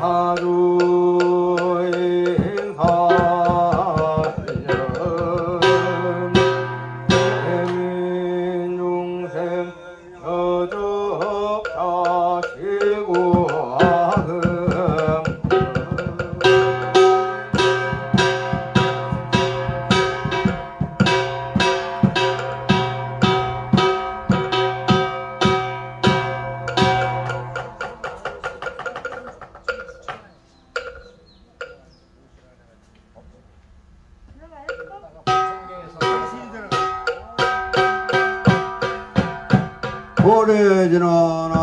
오래지는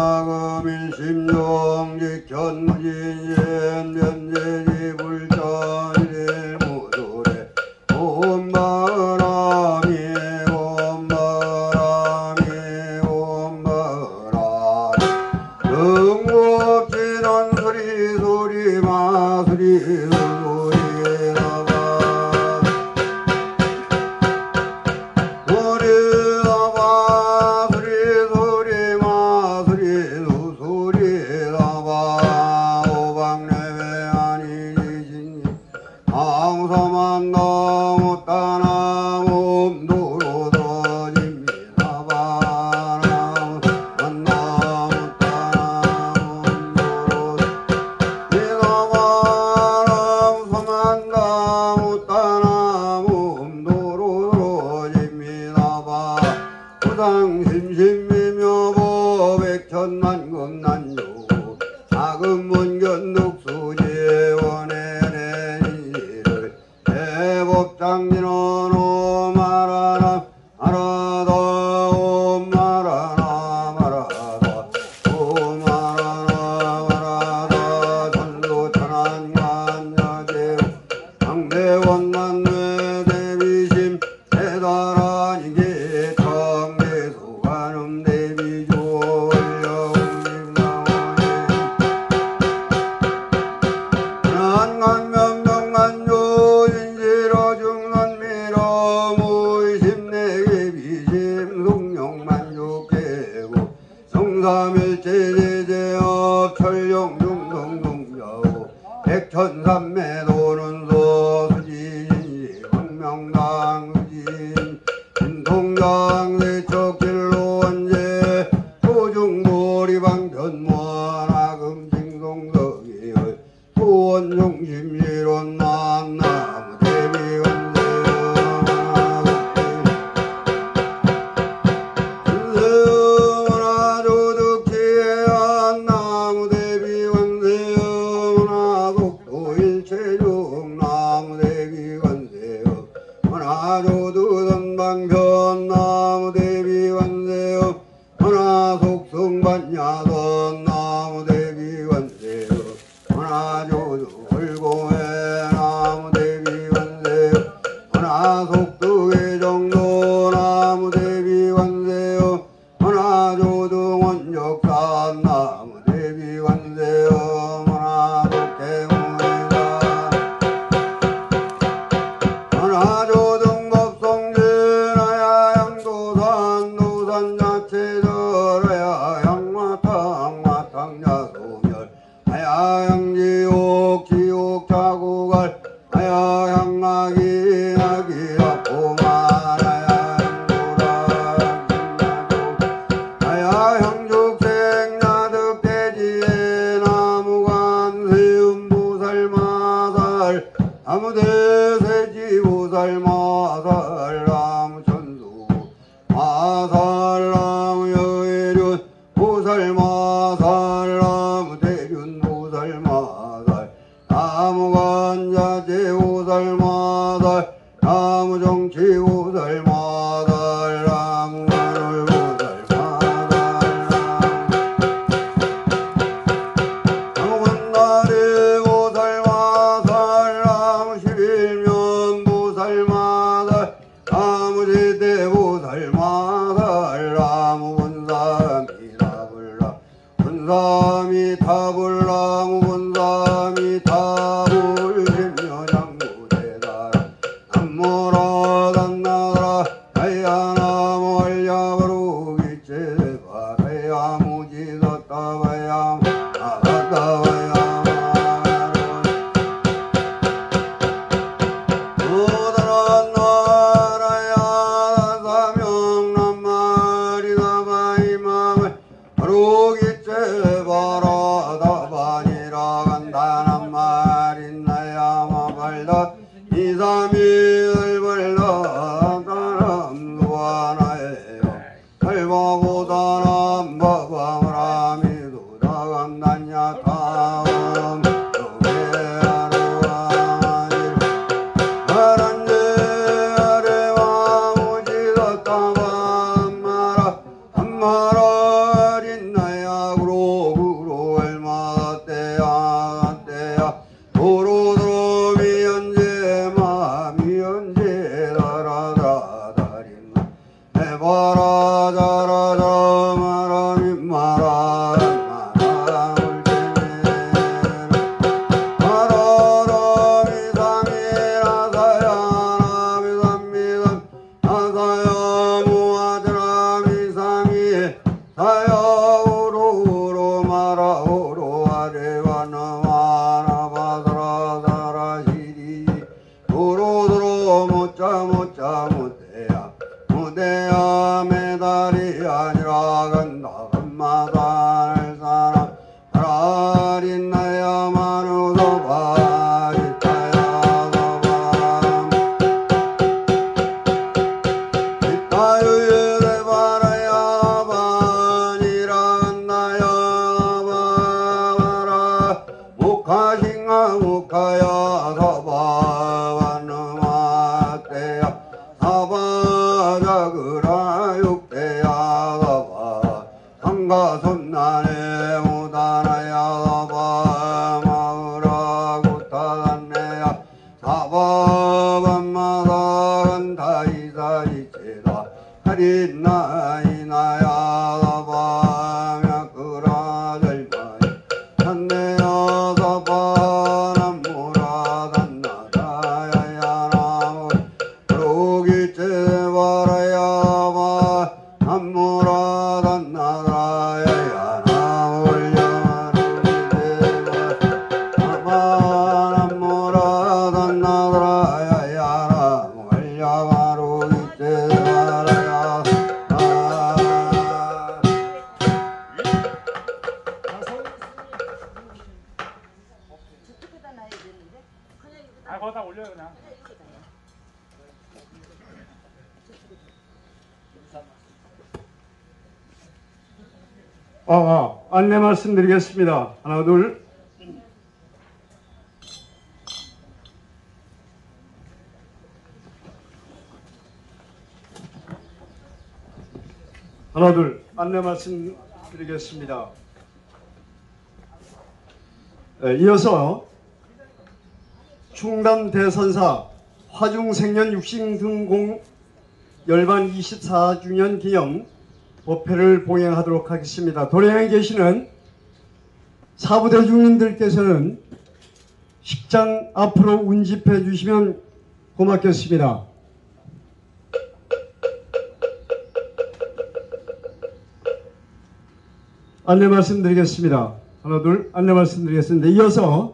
악음일심정직 견무진yen 면제지 불전일 무도래 옴바라미 옴바라미 옴바라미 등급지는 소리 소리 마소리 소리 나봐 항서만 너무 따나무 도로더집니다 바람은 너무 따나무 도로더집니다 나무 따나무 도로더집니다 바 부상심심이며 보백천만금 난요 악음문견 독수재원에 대법장리는 오마라나 마라다 오마라나 마라다 오마라나 마라다 전도천안관야제로 강대원만뇌 대비심 대다라니 개청대소관음 대비조월령님나오니 난간명명간조 삼일제제제업 철령중동동자오 백천삼매 도는 소수진 황명당 수진 진통장 세척길로 원제 소중보리방 변무한악음 징동덕이의 소원중심이론 만나무 대비원세 하나조두선방편 나무대비관세요 하나속성반야선 나무대비관세요 하나조두 월고해 나무대비관세요 하나속두계정도 나무대비관세요 하나조두 원적산 나무대비관세요 하나속대무회관 하나조두 하야향지옥 지옥 자구갈 하야향나기 나기 아포만 하야향도라 하야향죽생 나득대지에 나무관 세음보살마살 나무대세지보살마살 나무천수 마살 나무여의륜 보살마살 나무대륜 보살마살 나무관자재 보살마살 나무정치 보살마살 나무마늘 보살마살 나무건나리 보살마살 나무십일면 보살마살 나무제대 보살마살 나무본사미타불라 본사미타불라 본사미타불 십묘장구대다라 남모라 단나라 하야나무 알야바루기체바 하야무지다따바야 아다따바야 한 마리 나야 마발다 이삼이를 벌다 사람 누하나예요 달바고 사람 바바라미도 다간다냐 다음 무대야 메달이 아니라 간다 간마다를 사람 아라린 나야 마누도 바리타야 도밤 이따유에 바라야 바니라 간다야 바바라 무카싱아 무카야 사바바누마 때야 사바자그라 육대야가바 상가손나네 무다나야가바 마으라고 타단네야 사바밤마다간 다이사이체다 하린나이나야가바 мя그라절마이 산내야가바 남무라단나다야야나무 제바라야마 남무라단 나라야야 나올려마루제바 아마 남무라단 나라야야 나올려마루제바라야 거기다 올려요 그냥. 안내 말씀드리겠습니다. 하나, 둘. 하나, 둘. 안내 말씀드리겠습니다. 이어서 충남 대선사 화중생년 육신등공 열반 24주년 기념 법회를 봉행하도록 하겠습니다. 도량에 계시는 사부대중님들께서는 식장 앞으로 운집해 주시면 고맙겠습니다. 안내 말씀드리겠습니다. 하나 둘 안내 말씀드리겠습니다. 이어서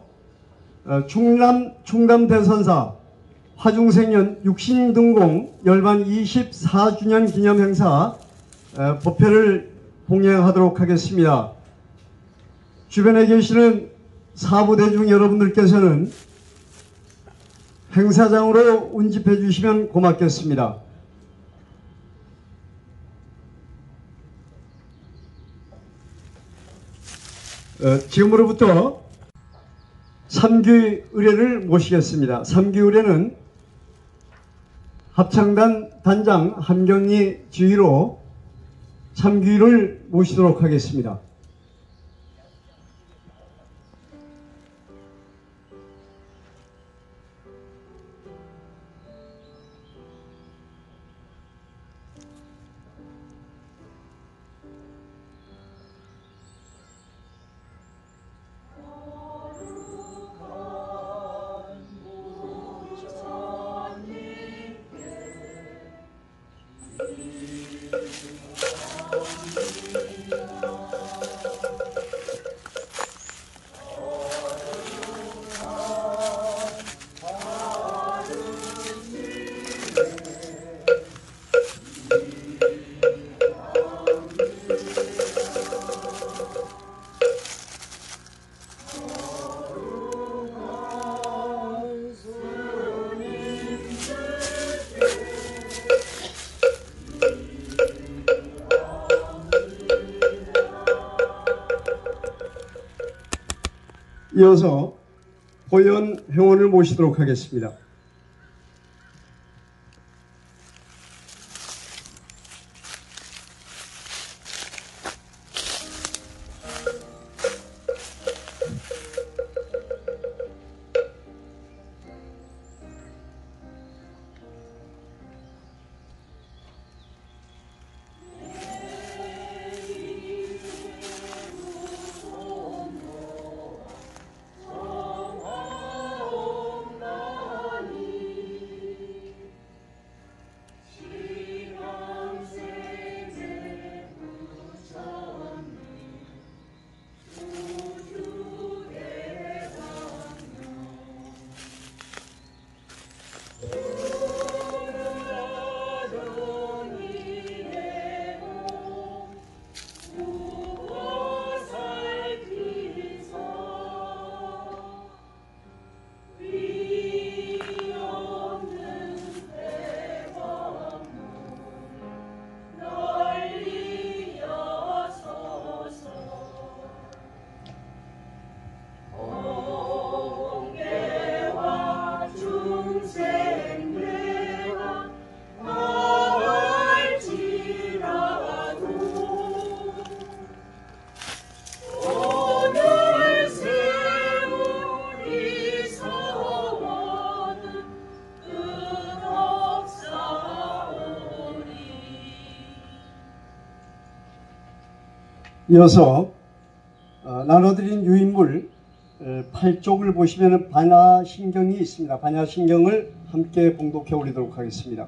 충남 대선사 화중생년 육신등공 열반 24주년 기념 행사 법회를 봉행하도록 하겠습니다. 주변에 계시는 사부대중 여러분들께서는 행사장으로 운집해 주시면 고맙겠습니다. 지금으로부터 삼귀 의례를 모시겠습니다. 삼귀 의례는 합창단 단장 함경리 지휘로 삼귀를 모시도록 하겠습니다. 이어서 호연 회원을 모시도록 하겠습니다. 이어서 나눠드린 유인물 8쪽을 보시면 반야신경이 있습니다. 반야신경을 함께 봉독해 올리도록 하겠습니다.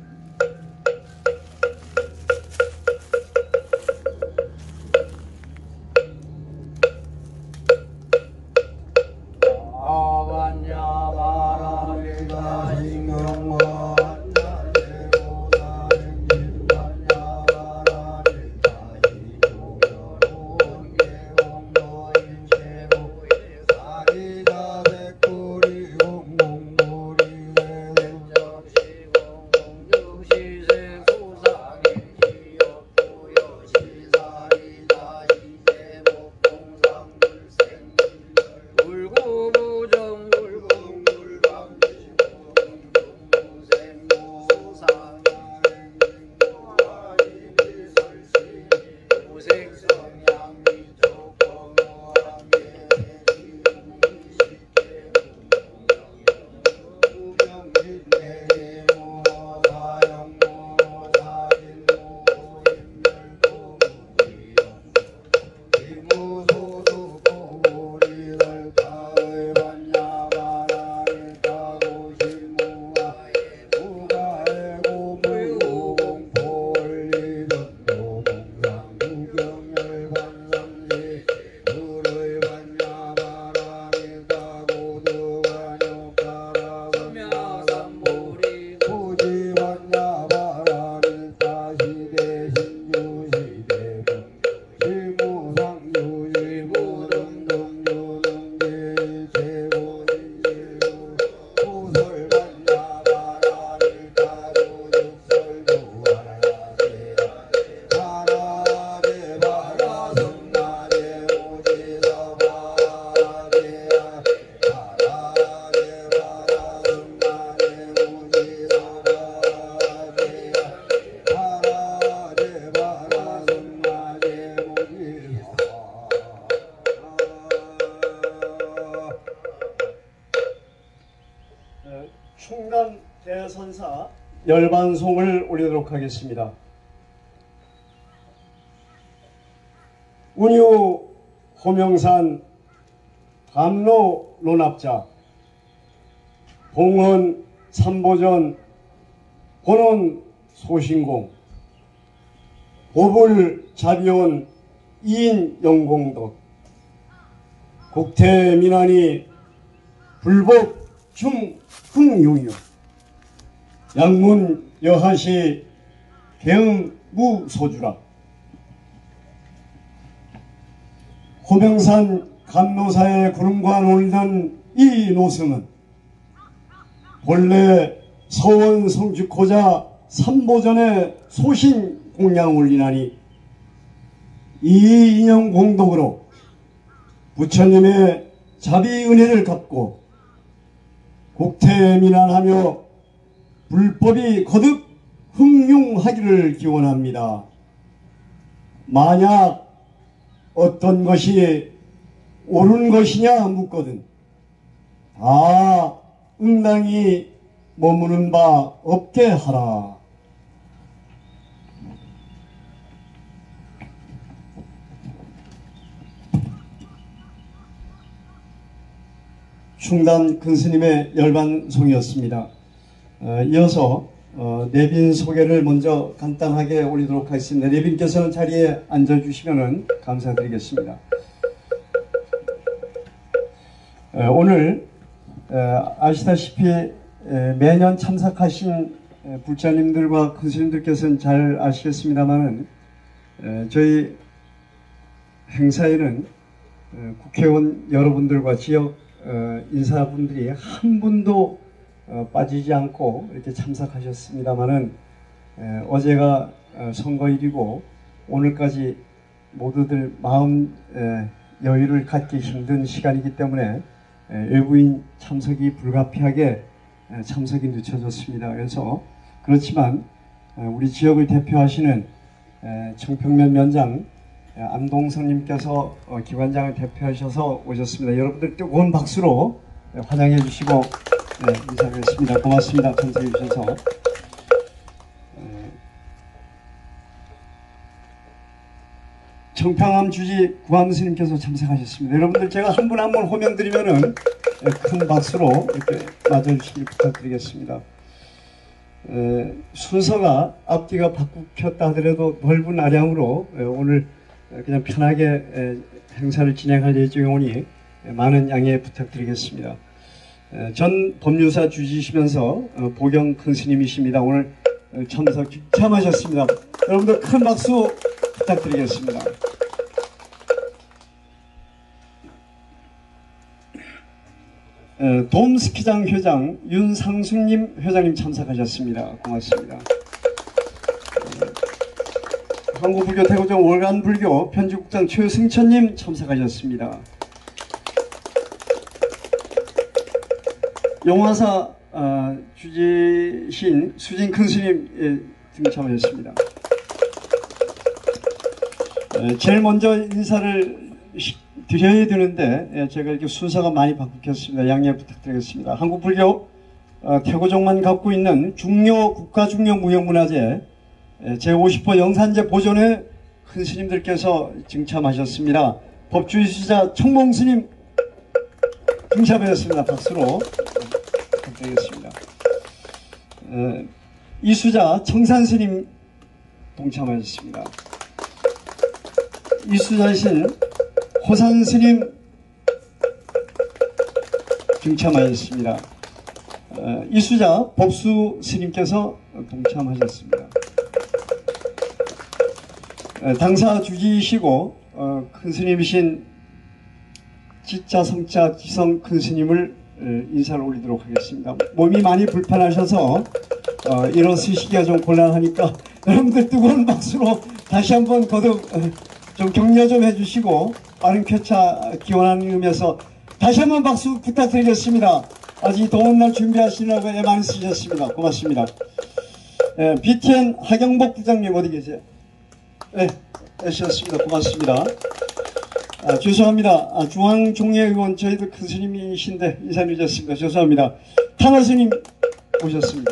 충남 대선사 열반송을 올리도록 하겠습니다. 운유 호명산 담로 논합자 봉헌 삼보전 본원 소신공 보불 자비온 이인 영공덕 국태민안이 불복 중흥용이요 양문 여하시 개응무소주라 호명산 감노사의 구름과 놀던 이 노승은 본래 서원 성주코자 삼보전에 소신 공양 올리나니 이 인형 공덕으로 부처님의 자비 은혜를 갚고 국태민안하며 불법이 거듭 흥용하기를 기원합니다. 만약 어떤 것이 옳은 것이냐 묻거든 다 응당히 머무는 바 없게 하라. 충남 큰스님의 열반송이었습니다. 이어서 내빈 소개를 먼저 간단하게 올리도록 하겠습니다. 내빈께서는 자리에 앉아주시면 감사드리겠습니다. 오늘 아시다시피 매년 참석하신 불자님들과 큰스님들께서는 잘 아시겠습니다만 저희 행사에는 국회의원 여러분들과 지역 인사분들이 한 분도 빠지지 않고 이렇게 참석하셨습니다만은 어제가 선거일이고 오늘까지 모두들 마음 여유를 갖기 힘든 시간이기 때문에 외부인 참석이 불가피하게 참석이 늦춰졌습니다. 그래서 그렇지만 우리 지역을 대표하시는 청평면 면장 안동선님께서 기관장을 대표하셔서 오셨습니다. 여러분들 뜨거운 박수로 환영해 주시고 인사드리겠습니다. 고맙습니다. 참석해 주셔서. 청평암 주지 구암스님께서 참석하셨습니다. 여러분들 제가 한 분 한 분 호명드리면은 큰 박수로 이렇게 맞아주시길 부탁드리겠습니다. 순서가 앞뒤가 바꾸켰다 하더라도 넓은 아량으로 오늘 그냥 편하게 행사를 진행할 예정이오니 많은 양해 부탁드리겠습니다. 전 법률사 주지시면서 보경 큰 스님이십니다. 오늘 참석 참하셨습니다. 여러분들 큰 박수 부탁드리겠습니다. 돔스키장 회장 윤상숙님 회장님 참석하셨습니다. 고맙습니다. 한국불교 대구정 월간불교 편집국장 최승천님 참석하셨습니다. 용화사 주지신 수진 큰스님 등참하셨습니다. 제일 먼저 인사를 드려야 되는데 제가 이렇게 순서가 많이 바뀌었습니다. 양해 부탁드리겠습니다. 한국불교 태고종만 갖고 있는 중요 국가중요 무형문화재 제50호 영산제 보존회 큰 스님들께서 증참하셨습니다. 법주의수자 청몽스님 등참하셨습니다. 박수로 부탁드리겠습니다. 이수자 청산스님 동참하셨습니다. 이수자이신 호산스님 등참하셨습니다. 이수자 법수스님께서 동참하셨습니다. 당사 주지이시고 큰 스님이신 지자 성자 지성 큰 스님을 인사를 올리도록 하겠습니다. 몸이 많이 불편하셔서 일어서시기가 좀 곤란하니까 여러분들 뜨거운 박수로 다시 한번 거듭 좀 격려 좀 해주시고 빠른 쾌차 기원하는 의미에서 다시 한번 박수 부탁드리겠습니다. 아직 더운 날 준비하시느라고 애 많이 쓰셨습니다. 고맙습니다. BTN 하경복 부장님 어디 계세요? 네, 애쓰셨습니다. 고맙습니다. 죄송합니다. 중앙종례의원 저희들 큰 스님이신데 인사 늦었습니다. 죄송합니다. 탄화 스님 오셨습니다.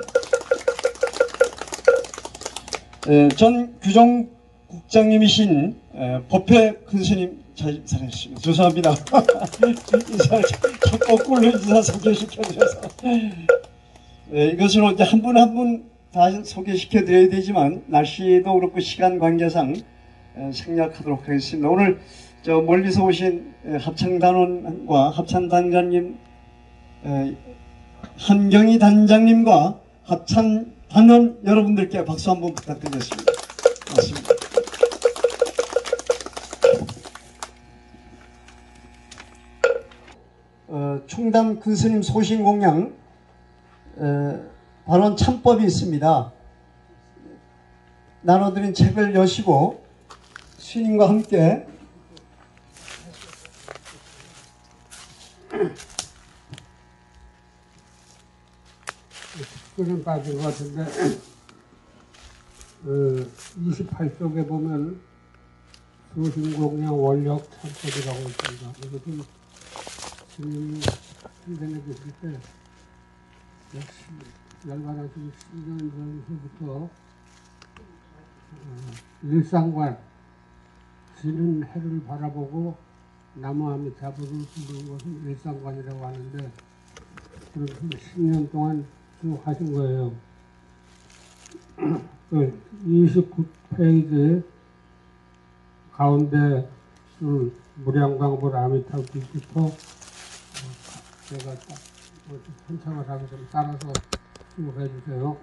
전 규정국장님이신 법회 큰 스님 잘하셨습니다. 죄송합니다. 인사를 거꾸로 인사 소개시켜드려서 이것으로 이제 한 분 한 분 다 소개시켜드려야 되지만 날씨도 그렇고 시간 관계상 생략하도록 하겠습니다. 오늘 저 멀리서 오신 합창단원과 합창단장님, 한경희 단장님과 합창단원 여러분들께 박수 한번 부탁드리겠습니다. 고맙습니다. 충남 큰스님 소신공양 발언 참법이 있습니다. 나눠드린 책을 여시고 스님과 함께 10초는 빠진 것 같은데 28쪽에 보면 수신공양 원력 참석이라고 있습니다. 이것은 스님이 생전에 계실 때 열반하신 10년 전부터 일상관 지는 해를 바라보고 나무아미타불을 부르는 것은 일상관이라고 하는데 그렇게 10년 동안 쭉 하신 거예요. 29페이지 가운데 무량광불 아미타불부터 제가 딱 선창을 하게 좀 따라서 쭉 해주세요.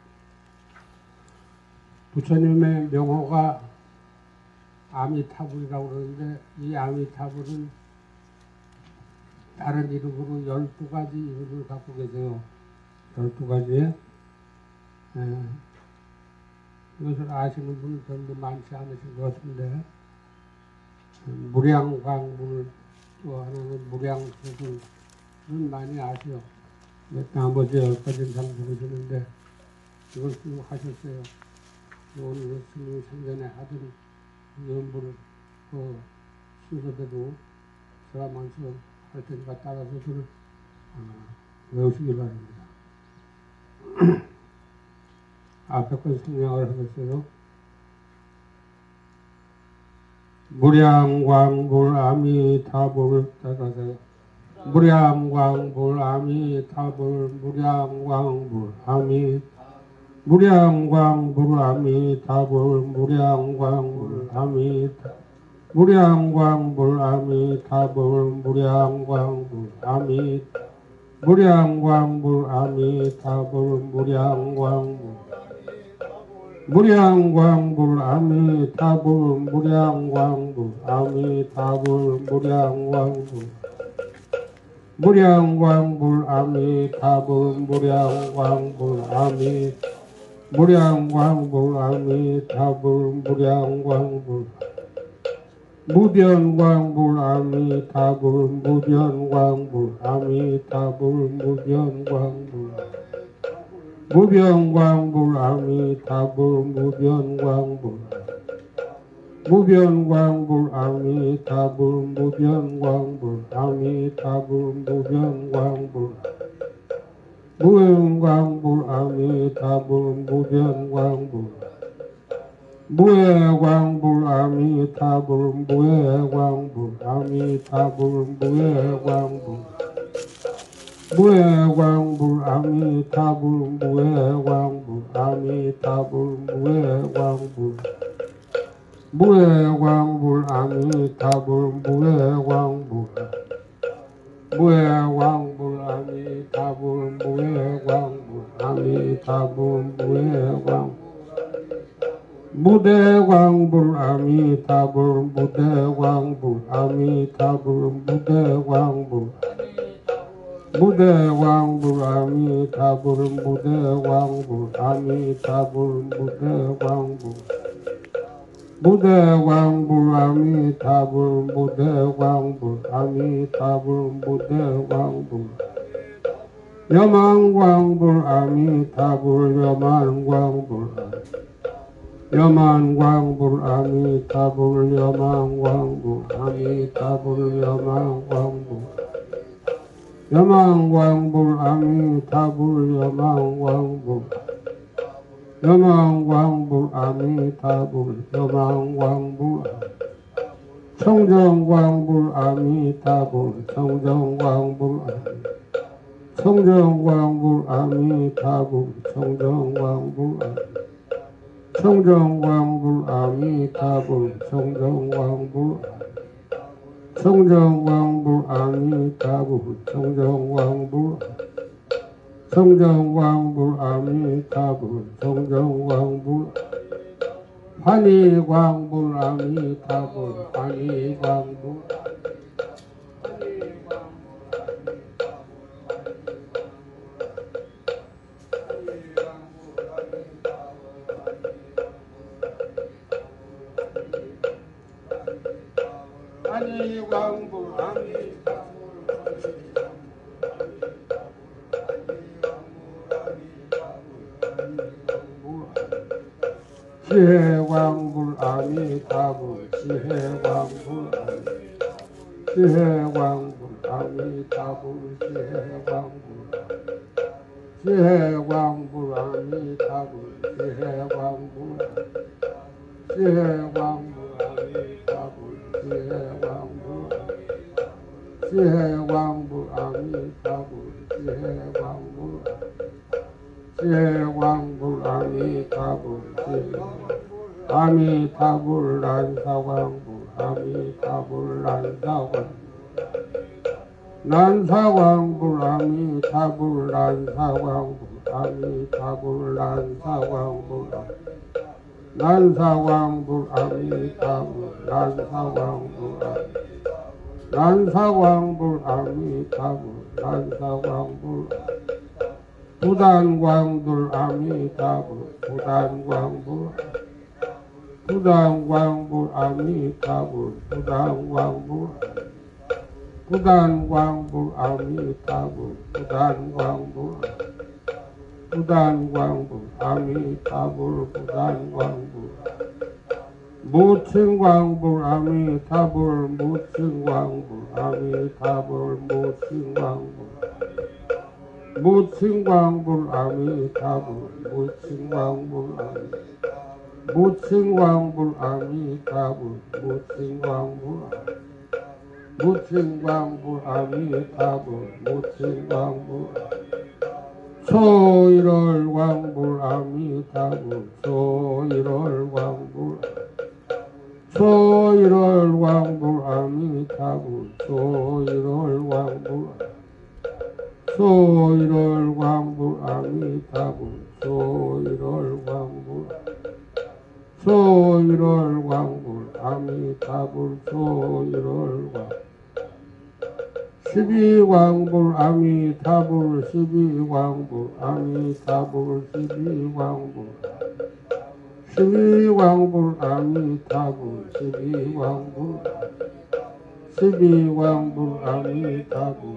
부처님의 명호가 아미타불이라고 그러는데 이 아미타불은 다른 이름으로 12가지 이름을 갖고 계세요. 12가지. 이것을 아시는 분은 별로 많지 않으신 것 같은데 무량광불 또 하나는 무량수불은 많이 아시요. 나머지 10가지는 잘 모르시는데 이걸 쭉 하셨어요. 오늘 스님이 생전에 하던 연불을 순서대로 저하면서 할 테니까 따라서 저를 외우시기 바랍니다. 앞에 건 성명을 하겠어요. 무량광불 아미타불 따라서요. 무량광불 아미타불 무량광불 아미 무량광불 아미타불 무량광불 아미타 무량광불 아미타불 무량광불 아미 무량광불 아미타불 무량광불 무량광불 아미타불 무량광불 아미타불 무량광불 무량광불 아미타불 무량광불 아미 무량광불 아미타불 무량광불 무변광불 아미타불 무변광불 아미타불 무변광불 무변광불 아미타불 무변광불 무변광불 아미타불 무변광불 아미타불 무변광불 무변광불 아미타불 무변광불 무해광불 아미타불 무해광불 아미타불 무해광불 무해광불 아미타불 무해광불 아미타불 무해광불 무해광불 아미타불 무해광불 무해광불 아미타불 무해광불 아미타불 무해광불 무대광불 아미타불 무대광불 아미타불 무대광불 무대광불 아미타불 무대광불 아미타불 무대광불 무대광불 아미타불 무대광불 아미타불 무대광불 여만광불 아미타불 여만광불 여만광불 아미타불 여만광불 아미타불 여만광불 여만광불 아미타불 여만광불 여만광불 아미타불 여만광불 청정광불 아미타불 청정광불 청정광불 아미타불 청정광불 청정광불 아미타불 청정광불 청정광불 아미타불 청정광불 청정광불 아미타불 청정광불 환희광불 아미타불 환희광불 환희광불 아미타불 지혜광불 아미타불 지혜광불 지혜광불 아미타불 지혜광불 아미타불 지혜광불 아미타불 지혜광불 아미타불 지혜광불 아미타불 아미타불 난사광불 아미타불 난사광불 아미타불 아미타불 난사광불 아미타불 난사광불 아미타불 부단광불 아미타불 부단광불 아미타불 부단광불 아미타불 부단광불 아미타불 무칭광불 아미타불 무칭광불 아미타불 무칭광불 아미타불 무칭광불 아미타불 무칭광불 아미타불 소일월광불 아미타불 소일월광불 아미타불 소일월광불 아미타불 소일월광불 아미타불 십이광불 아미타불 십이광불 아미타불 십이광불 아미타불 십이광불 아미타불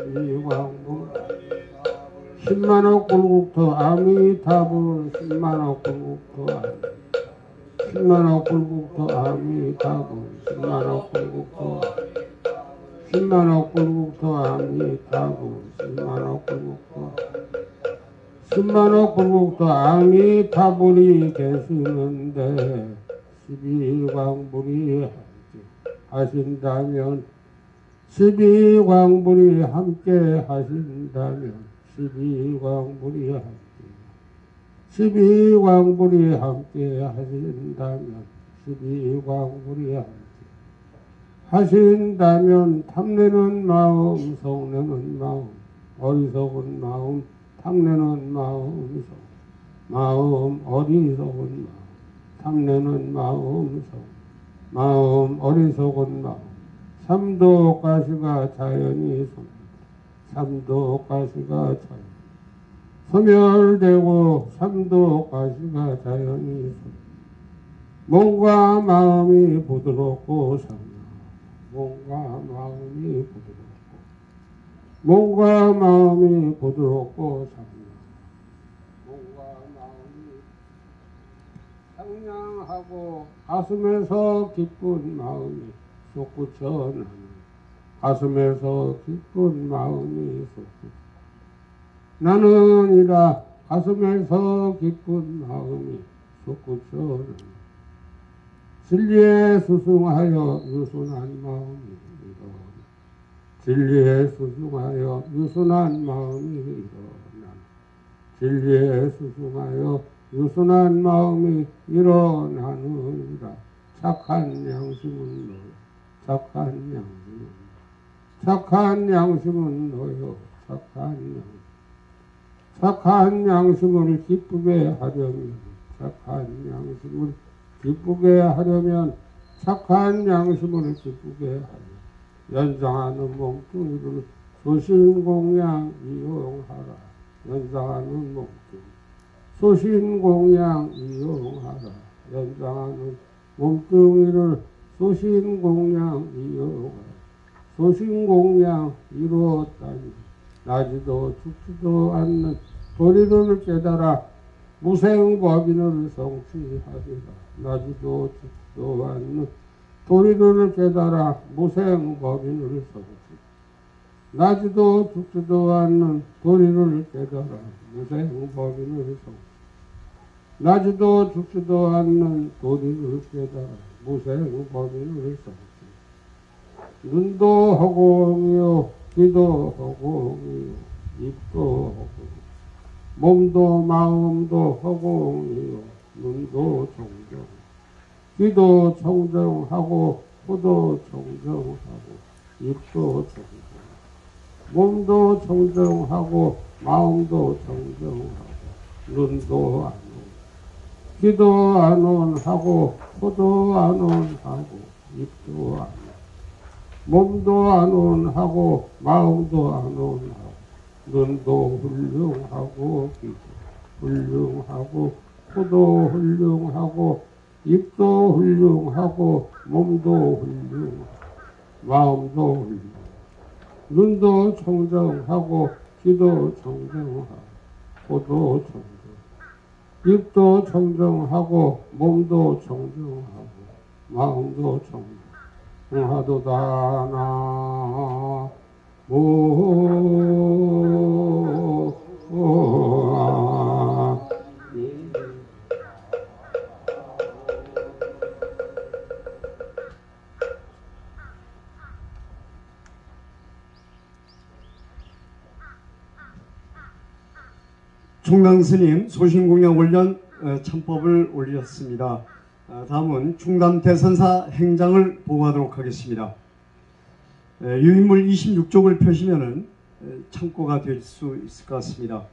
십만억 불국토 아미타불 십만억 불국토 아미타불 십만억 불국토 아미타불 십만억 불국토 아미타불이 계시는데 십이광불이 하신다면 십이광불이 함께 하신다면 십이광불이 함께 하신다면 십이광불이 함께 하신다면 탐내는 마음 속내는 마음 어리석은 마음 탐내는 마음 어리석은 마음 탐내는 마음 어리석은 마음 삼도가시가 자연이 삼도가시가 소멸되고 삼도가시가 자연이 몸과 마음이 부드럽고 몸과 마음이 부드럽고 상냥하고 가슴에서 기쁜 마음이 솟구쳐 가슴에서 기쁜 마음이 나는이라 가슴에서 기쁜 마음이 솟구쳐 진리에 수승하여 유순한 마음이 진리에 수승하여 유순한 마음이 일어나 진리에 수승하여 유순한 마음이 일어나느니라 착한 양심은 너요 착한 양심을 기쁘게 하려면 착한 양심을 기쁘게 하려 연상하는 몸뚱이를 소신공양 이용하라 연상하는 몸뚱이 소신공양 이용하라 연상하는 몸뚱이를 소신공양 이용하라 소신공양 이루었다니 나지도 죽지도 않는 도리를 깨달아 무생법인을 성취하리라. 나지도 죽지도 않는 도리를 깨달아 무생법인을 성취. 나지도 죽지도 않는 도리를 깨달아 무생법인을 성취. 나지도 죽지도 않는 도리를 깨달아 무생법인을 성취. 눈도 허공이요 귀도 허공이요 입도 허공 몸도 마음도 허공이요 눈도 청정 귀도 청정하고 코도 청정하고 입도 청정 몸도 청정하고 마음도 청정하고 눈도 안온 귀도 안온하고 코도 안온하고 입도 안온 몸도 안온하고 마음도 안온하고 눈도 훌륭하고 귀도 훌륭하고 코도 훌륭하고 입도 훌륭하고 몸도 훌륭하고 마음도 훌륭하고 눈도 청정하고 귀도 청정하고 코도 청정 입도 청정하고 몸도 청정하고 마음도 청정 하도다나 충당스님 소신공양 관련 참법을 올렸습니다. 다음은 충담대선사 행장을 보고하도록 하겠습니다. 유인물 26쪽을 펴시면은 참고가 될 수 있을 것 같습니다.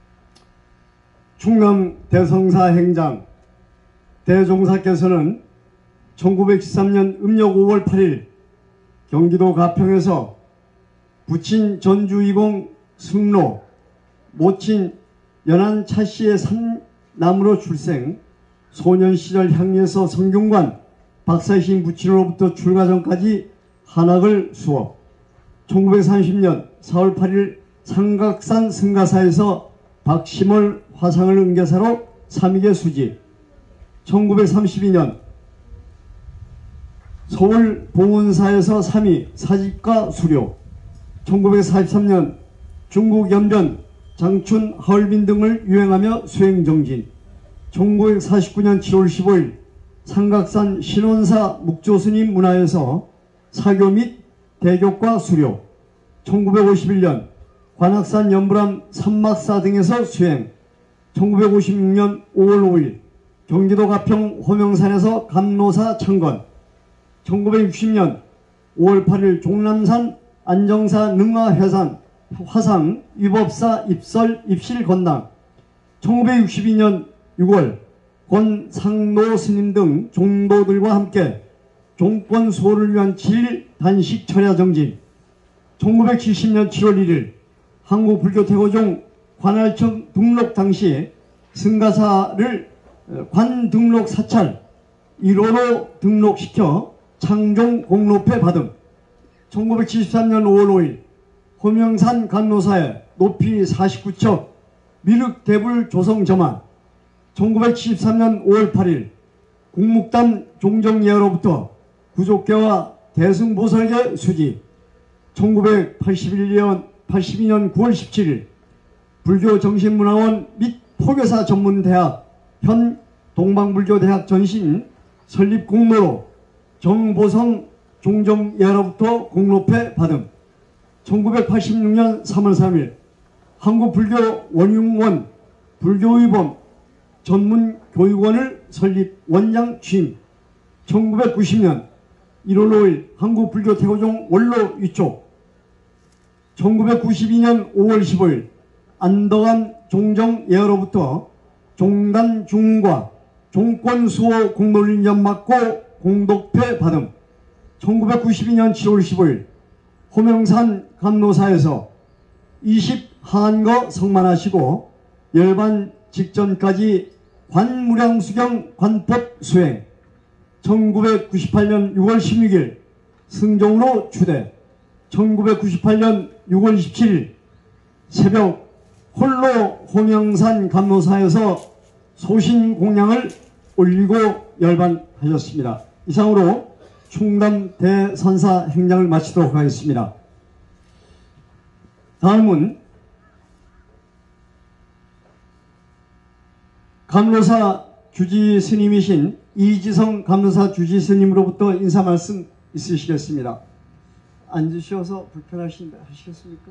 충남대성사 행장 대종사께서는 1913년 음력 5월 8일 경기도 가평에서 부친 전주이공 승로, 모친 연안 차씨의 삼남으로 출생, 소년 시절 향리에서 성균관 박사신 부친으로부터 출가 전까지 한학을 수업, 1930년 4월 8일 삼각산 승가사에서 박시몰 화상을 응계사로 3위계 수집, 1932년 서울 보훈사에서 3위 사직과 수료, 1943년 중국 연변 장춘 하얼빈 등을 유행하며 수행정진, 1949년 7월 15일 삼각산 신원사 묵조스님 문화에서 사교 및 대교과 수료, 1951년 관악산 연불암 삼막사 등에서 수행, 1956년 5월 5일 경기도 가평 호명산에서 감노사 청건, 1960년 5월 8일 종남산 안정사 능화해산 화상 위법사 입설 입실 건당, 1962년 6월 권 상노 스님 등 종도들과 함께 종권 수호를 위한 7일 단식 철야 정진, 1970년 7월 1일 한국불교태고종 관할청 등록 당시 승가사를 관 등록 사찰 1호로 등록시켜 창종 공로패 받음, 1973년 5월 5일 호명산 감노사에 높이 49척 미륵 대불 조성 점안, 1973년 5월 8일 국묵담 종정예하로부터 구족계와 대승보살계 수지, 1982년 9월 17일 불교정신문화원 및 포교사 전문대학 현 동방불교대학 전신 설립 공로로 정보성 종정예하로부터 공로패 받음, 1986년 3월 3일 한국불교 원융원 불교의범 전문교육원을 설립 원장 취임, 1990년 1월 5일 한국불교태고종 원로 위촉, 1992년 5월 15일 안덕암 종정예하로부터 종단 중과 종권수호 공로인연 받고 공독패 받음, 1992년 7월 15일 호명산 감노사에서 20하한거 성만하시고 열반 직전까지 관무량수경 관법 수행, 1998년 6월 16일 승종으로 추대, 1998년 6월 27일 새벽 홀로 호명산 감노사에서 소신 공양을 올리고 열반하셨습니다. 이상으로 충남 대선사 행장을 마치도록 하겠습니다. 다음은 감로사 주지 스님이신 이지성 감로사 주지 스님으로부터 인사 말씀 있으시겠습니다. 앉으셔서 불편하신데 하시겠습니까?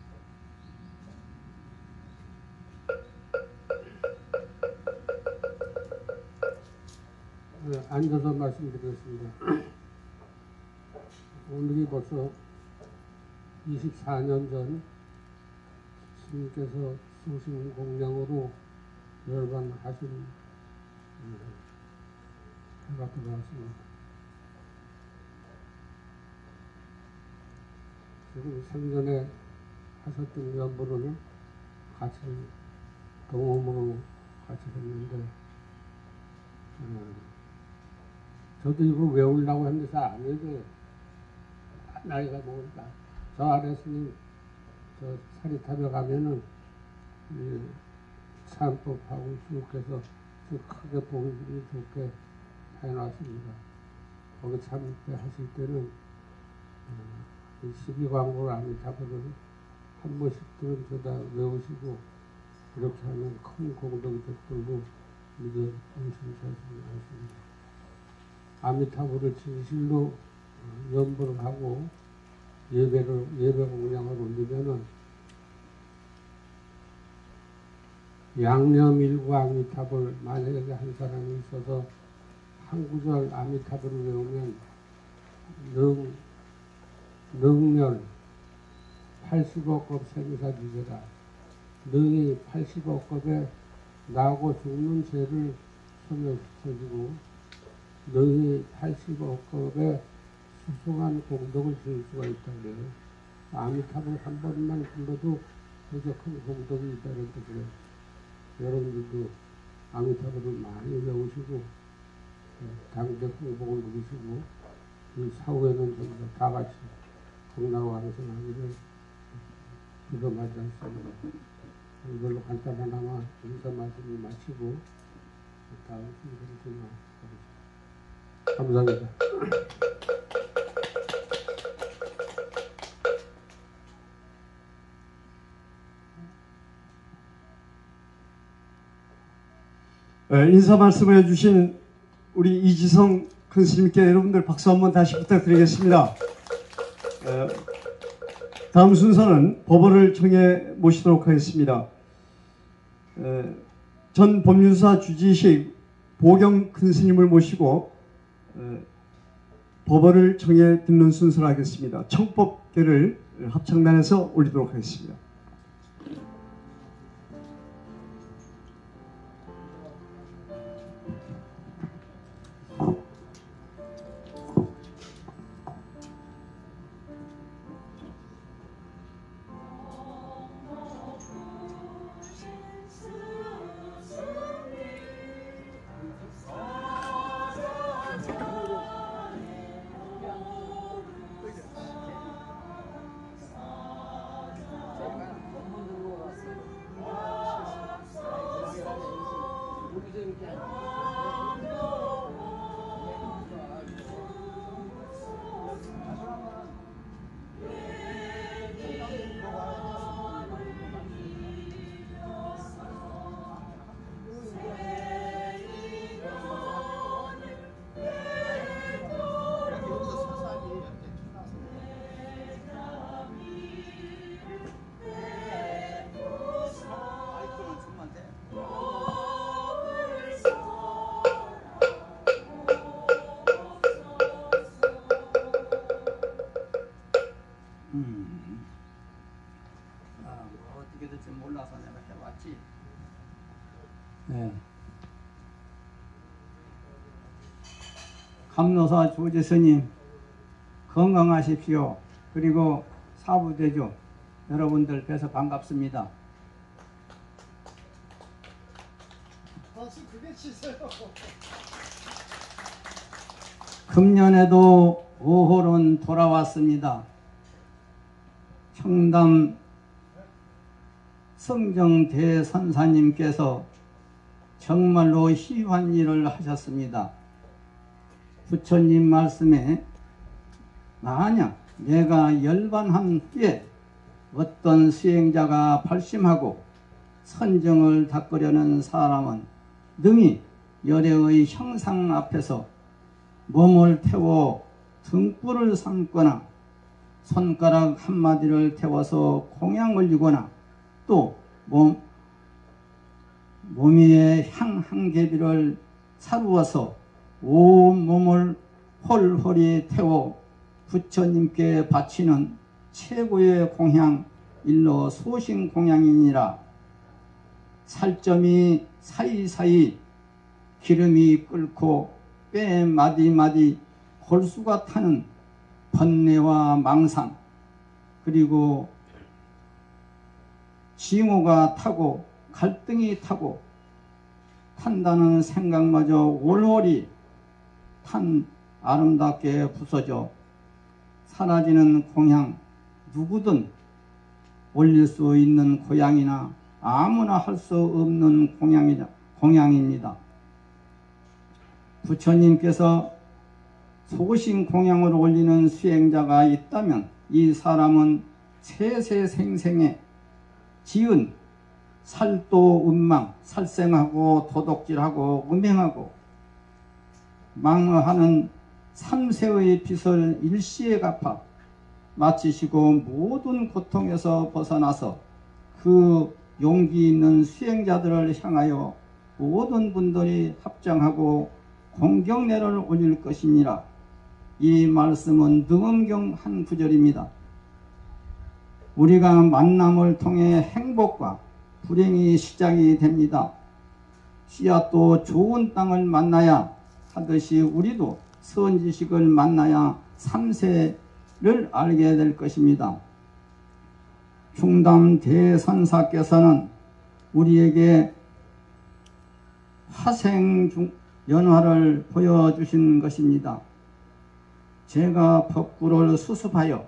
네, 앉아서 말씀드리겠습니다. 오늘이 벌써 24년 전 스님께서 소신 공양으로 열반하신 해가 들어왔습니다. 지금 생전에 하셨던 연보로는 같이 동험으로 같이 했는데 저도 이거 외우려고 했는데 잘 안 외워요. 나이가 먹으니까. 저 아래 스님 저 사리탑에 가면은 이 참법하고 쭉 해서 쭉 크게 보기 좋게 해놨습니다. 거기 참배 하실 때는 12광고를 아미타불을 한 번씩들은 저다 외우시고 그렇게 하면 큰 공덕이 되고 믿어 의심사십니다. 아미타불을 진실로 연보를 하고 예배 공양을 올리면은 양념일구 아미타불 만약에 한 사람이 있어서 한 구절 아미타불을 외우면 능멸 85급 생사지제다. 능이 85급에 나고 죽는 죄를 소멸시켜주고 능이 85급에 수승한 공덕을 지을 수가 있다 그래요. 아미타불 한 번만 불러도 그저 큰 공덕이 있다는 뜻이에요. 여러분들도 아미타불을 많이 외우시고 당대 공복을 누리시고 이 사후에는 좀 다 같이 공락왕성하기를 기도하지 않습니다. 이걸로 간단하나마 인사 말씀을 마치고 다음 순서를 진행하겠습니다. 감사합니다. 인사 말씀을 해주신 우리 이지성 큰 스님께 여러분들 박수 한번 다시 부탁드리겠습니다. 다음 순서는 법원을 청해 모시도록 하겠습니다. 전 법륜사 주지식 보경 큰 스님을 모시고 법원을 청해 듣는 순서를 하겠습니다. 청법계를 합창단에서 올리도록 하겠습니다. 어떻게 될지 몰라서 내가 해왔지. 네. 감로사 조지 스님 건강하십시오. 그리고 사부대주 여러분들 뵈서 반갑습니다. 박수 크게 치세요. 금년에도 5홀은 돌아왔습니다. 청담 성정 대선사님께서 정말로 희한 일을 하셨습니다. 부처님 말씀에 만약 내가 열반한 후에 어떤 수행자가 발심하고 선정을 닦으려는 사람은 능히 열애의 형상 앞에서 몸을 태워 등불을 삼거나 손가락 한마디를 태워서 공양 올리거나 또 몸 위에 향 한 개비를 사루어서 온 몸을 홀홀히 태워 부처님께 바치는 최고의 공양 일러 소신 공양이니라. 살점이 사이사이 기름이 끓고 뼈에 마디마디 골수가 타는 번뇌와 망상, 그리고 징후가 타고 갈등이 타고 탄다는 생각마저 올홀히 탄 아름답게 부서져 사라지는 공양, 누구든 올릴 수 있는 고양이나 아무나 할 수 없는 공양입니다. 부처님께서 소신 공양을 올리는 수행자가 있다면 이 사람은 세세생생에 지은 살도 음망, 살생하고 도둑질하고 음행하고 망하는 삼세의 빚을 일시에 갚아 마치시고 모든 고통에서 벗어나서 그 용기 있는 수행자들을 향하여 모든 분들이 합장하고 공경례를 올릴 것이니라. 이 말씀은 능엄경 한 구절입니다. 우리가 만남을 통해 행복과 불행이 시작이 됩니다. 씨앗도 좋은 땅을 만나야 하듯이 우리도 선지식을 만나야 삼세를 알게 될 것입니다. 충담 대선사께서는 우리에게 화생 연화를 보여주신 것입니다. 제가 법구를 수습하여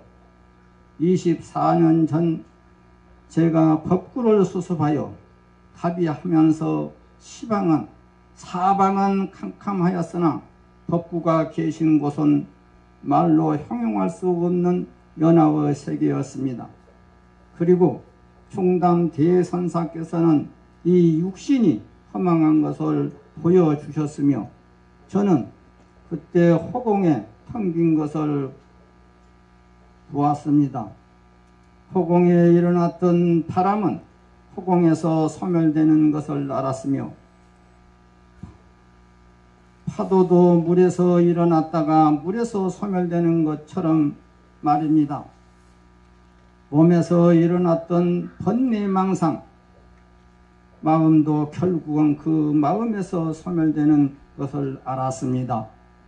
24년 전 제가 법구를 수습하여 답이하면서 사방은 캄캄하였으나 법구가 계신 곳은 말로 형용할 수 없는 연화의 세계였습니다. 그리고 충담 대선사께서는 이 육신이 허망한 것을 보여주셨으며 저는 그때 허공에 텅 빈 것을 보았습니다. 허공에 일어났던 바람은 허공에서 소멸되는 것을 알았으며 파도도 물에서 일어났다가 물에서 소멸되는 것처럼 말입니다. 몸에서 일어났던 번뇌망상, 마음도 결국은 그 마음에서 소멸되는 것을 알았습니다.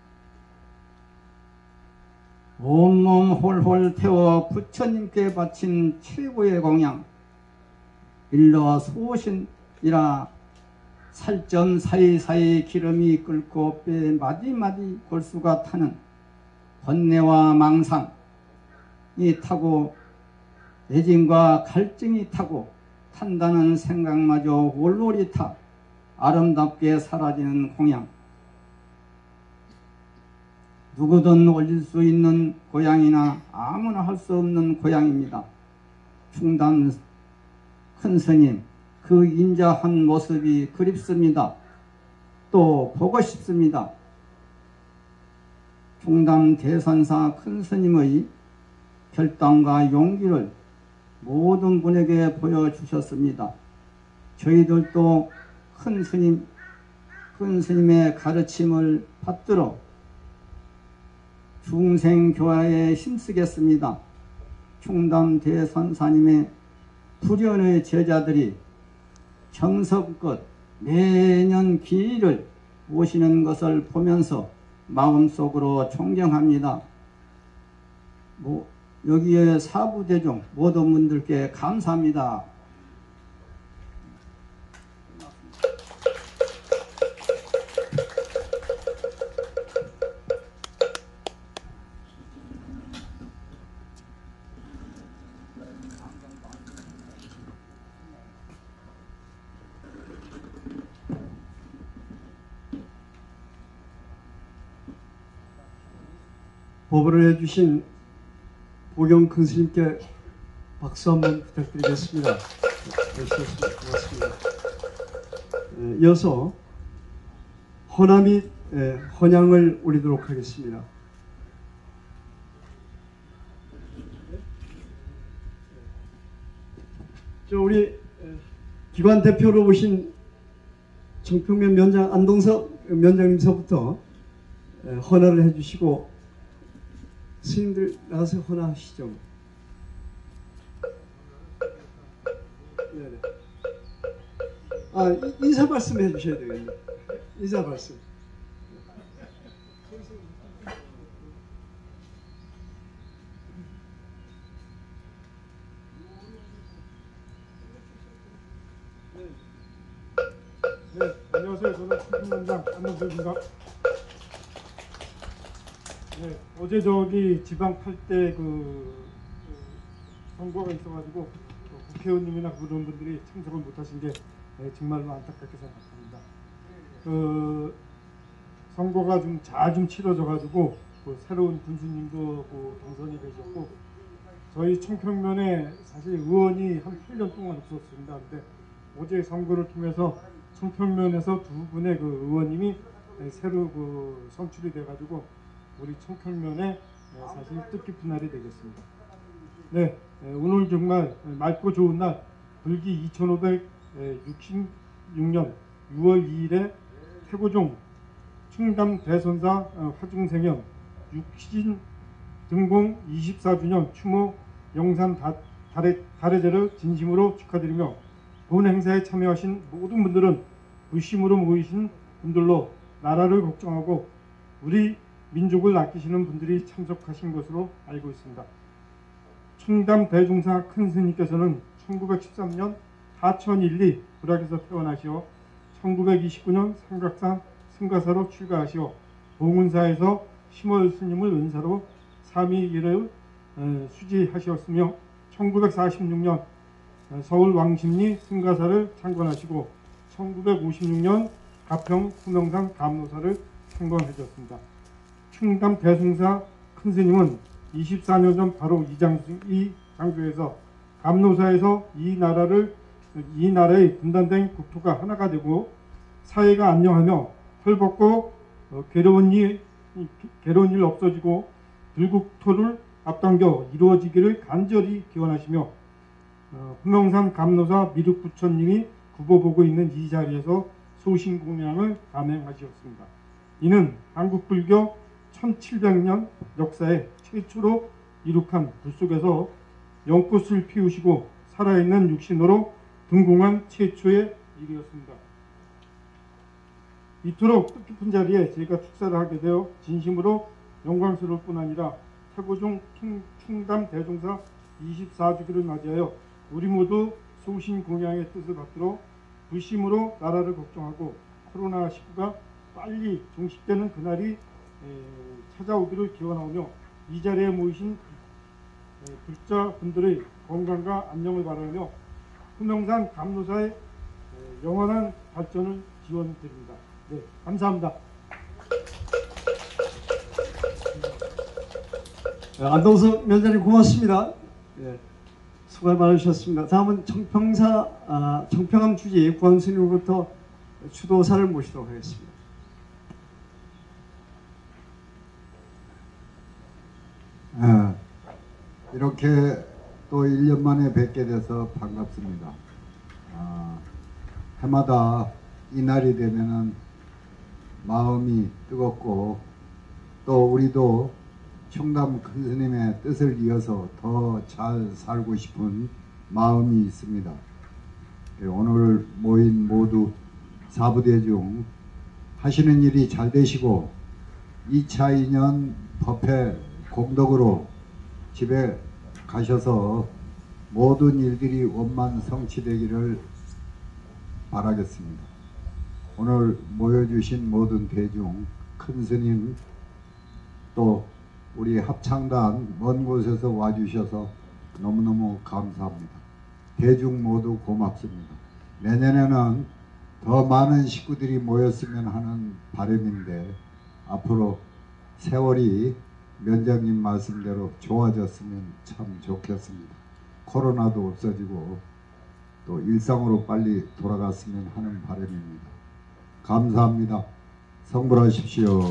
온몸 홀홀 태워 부처님께 바친 최고의 공양, 일러 소신이라. 살점 사이사이 기름이 끓고 뼈에 마디마디 골수가 타는 번뇌와 망상이 타고 애진과 갈증이 타고 탄다는 생각마저 올올이 타 아름답게 사라지는 공양, 누구든 올릴 수 있는 고양이나 아무나 할 수 없는 고양입니다. 충담 큰 스님, 그 인자한 모습이 그립습니다. 또 보고 싶습니다. 충담 대선사 큰 스님의 결단과 용기를 모든 분에게 보여주셨습니다. 저희들도 큰 스님의 가르침을 받들어 중생교화에 힘쓰겠습니다. 충담 대선사님의 불연의 제자들이 정성껏 매년 기일을 오시는 것을 보면서 마음속으로 존경합니다. 여기에 사부대중 모든 분들께 감사합니다. 법을 해주신 보경 큰 스님께 박수 한번 부탁드리겠습니다. 해주셨습니다. 고맙습니다. 이어서 헌화 및 헌양을 올리도록 하겠습니다. 우리 기관 대표로 오신 청평면 면장 안동석 면장님서부터 헌화를 해주시고 스님들 나가서 헌화하시죠. 네네. 인사 말씀 해주셔야 되겠네요. 인사 말씀. 네, 안녕하세요. 저는 청평면장 안동석입니다. 네, 어제 저기 지방 8대 선거가 있어가지고 국회의원님이나 그런 분들이 참석을 못하신 게 정말로 안타깝게 생각합니다. 선거가 좀 잘 치러져가지고 새로운 군수님도 당선이 되셨고 저희 청평면에 사실 의원이 한 8년 동안 없었습니다. 근데 어제 선거를 통해서 청평면에서 두 분의 의원님이 새로 선출이 돼가지고 우리 청평면에 사실 뜻깊은 날이 되겠습니다. 네, 오늘 정말 맑고 좋은 날 불기 2566년 6월 2일에 태고종 충남 대선사 화중생연 육신 등공 24주년 추모 영산 달해제를 진심으로 축하드리며 본 행사에 참여하신 모든 분들은 부심으로 모이신 분들로 나라를 걱정하고 우리 민족을 아끼시는 분들이 참석하신 것으로 알고 있습니다. 충남 대종사 큰 스님께서는 1913년 하천 1리 불악에서 태어나시어 1929년 삼각산 승가사로 출가하시어 봉은사에서 심월 스님을 은사로 삼위일을 수지하셨으며 1946년 서울 왕십리 승가사를 창건하시고 1956년 가평 후명산 감로사를 창건하셨습니다. 충남 대승사 큰 스님은 24년 전 바로 이 장소에서 감로사에서 이 나라의 분단된 국토가 하나가 되고 사회가 안녕하며 헐벗고 괴로운 일 없어지고 불국토를 앞당겨 이루어지기를 간절히 기원하시며 후명산 감로사 미륵부처님이 굽어보고 있는 이 자리에서 소신공양을 감행하셨습니다. 이는 한국불교 1700년 역사에 최초로 이룩한 불 속에서 연꽃을 피우시고 살아있는 육신으로 등공한 최초의 일이었습니다. 이토록 뜻깊은 자리에 제가 축사를 하게 되어 진심으로 영광스러울 뿐 아니라 태고종 충남 대종사 24주기를 맞이하여 우리 모두 소신공양의 뜻을 받들어 불심으로 나라를 걱정하고 코로나19가 빨리 종식되는 그날이 찾아오기를 기원하며 이 자리에 모이신 불자분들의 건강과 안녕을 바라며 후명산 감로사의 영원한 발전을 기원드립니다. 네, 감사합니다. 안동석 면장님 고맙습니다. 네, 수고 많으셨습니다. 다음은 청평암 주지 구원스님으로부터 추도사를 모시도록 하겠습니다. 이렇게 또 1년 만에 뵙게 돼서 반갑습니다. 해마다 이 날이 되면은 마음이 뜨겁고 또 우리도 충남 큰 스님의 뜻을 이어서 더 잘 살고 싶은 마음이 있습니다. 오늘 모인 모두 사부대중 하시는 일이 잘 되시고 2차 인연 법회 공덕으로 집에 가셔서 모든 일들이 원만 성취되기를 바라겠습니다. 오늘 모여주신 모든 대중, 큰 스님, 또 우리 합창단 먼 곳에서 와주셔서 너무너무 감사합니다. 대중 모두 고맙습니다. 내년에는 더 많은 식구들이 모였으면 하는 바람인데 앞으로 세월이 면장님 말씀대로 좋아졌으면 참 좋겠습니다. 코로나도 없어지고 또 일상으로 빨리 돌아갔으면 하는 바람입니다. 감사합니다. 성불하십시오.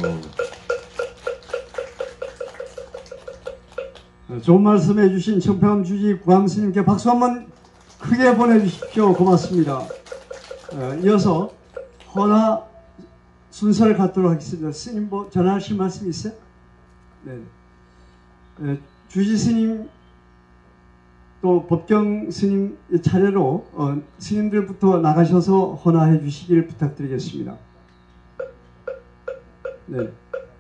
좋은 말씀 해주신 청평 주지 구암스님께 박수 한번 크게 보내주십시오. 고맙습니다. 이어서 헌화 순서를 갖도록 하겠습니다. 스님 뭐 전하실 말씀 있어요? 네. 주지 스님 또 법경 스님 차례로 스님들부터 나가셔서 헌화해 주시길 부탁드리겠습니다. 네.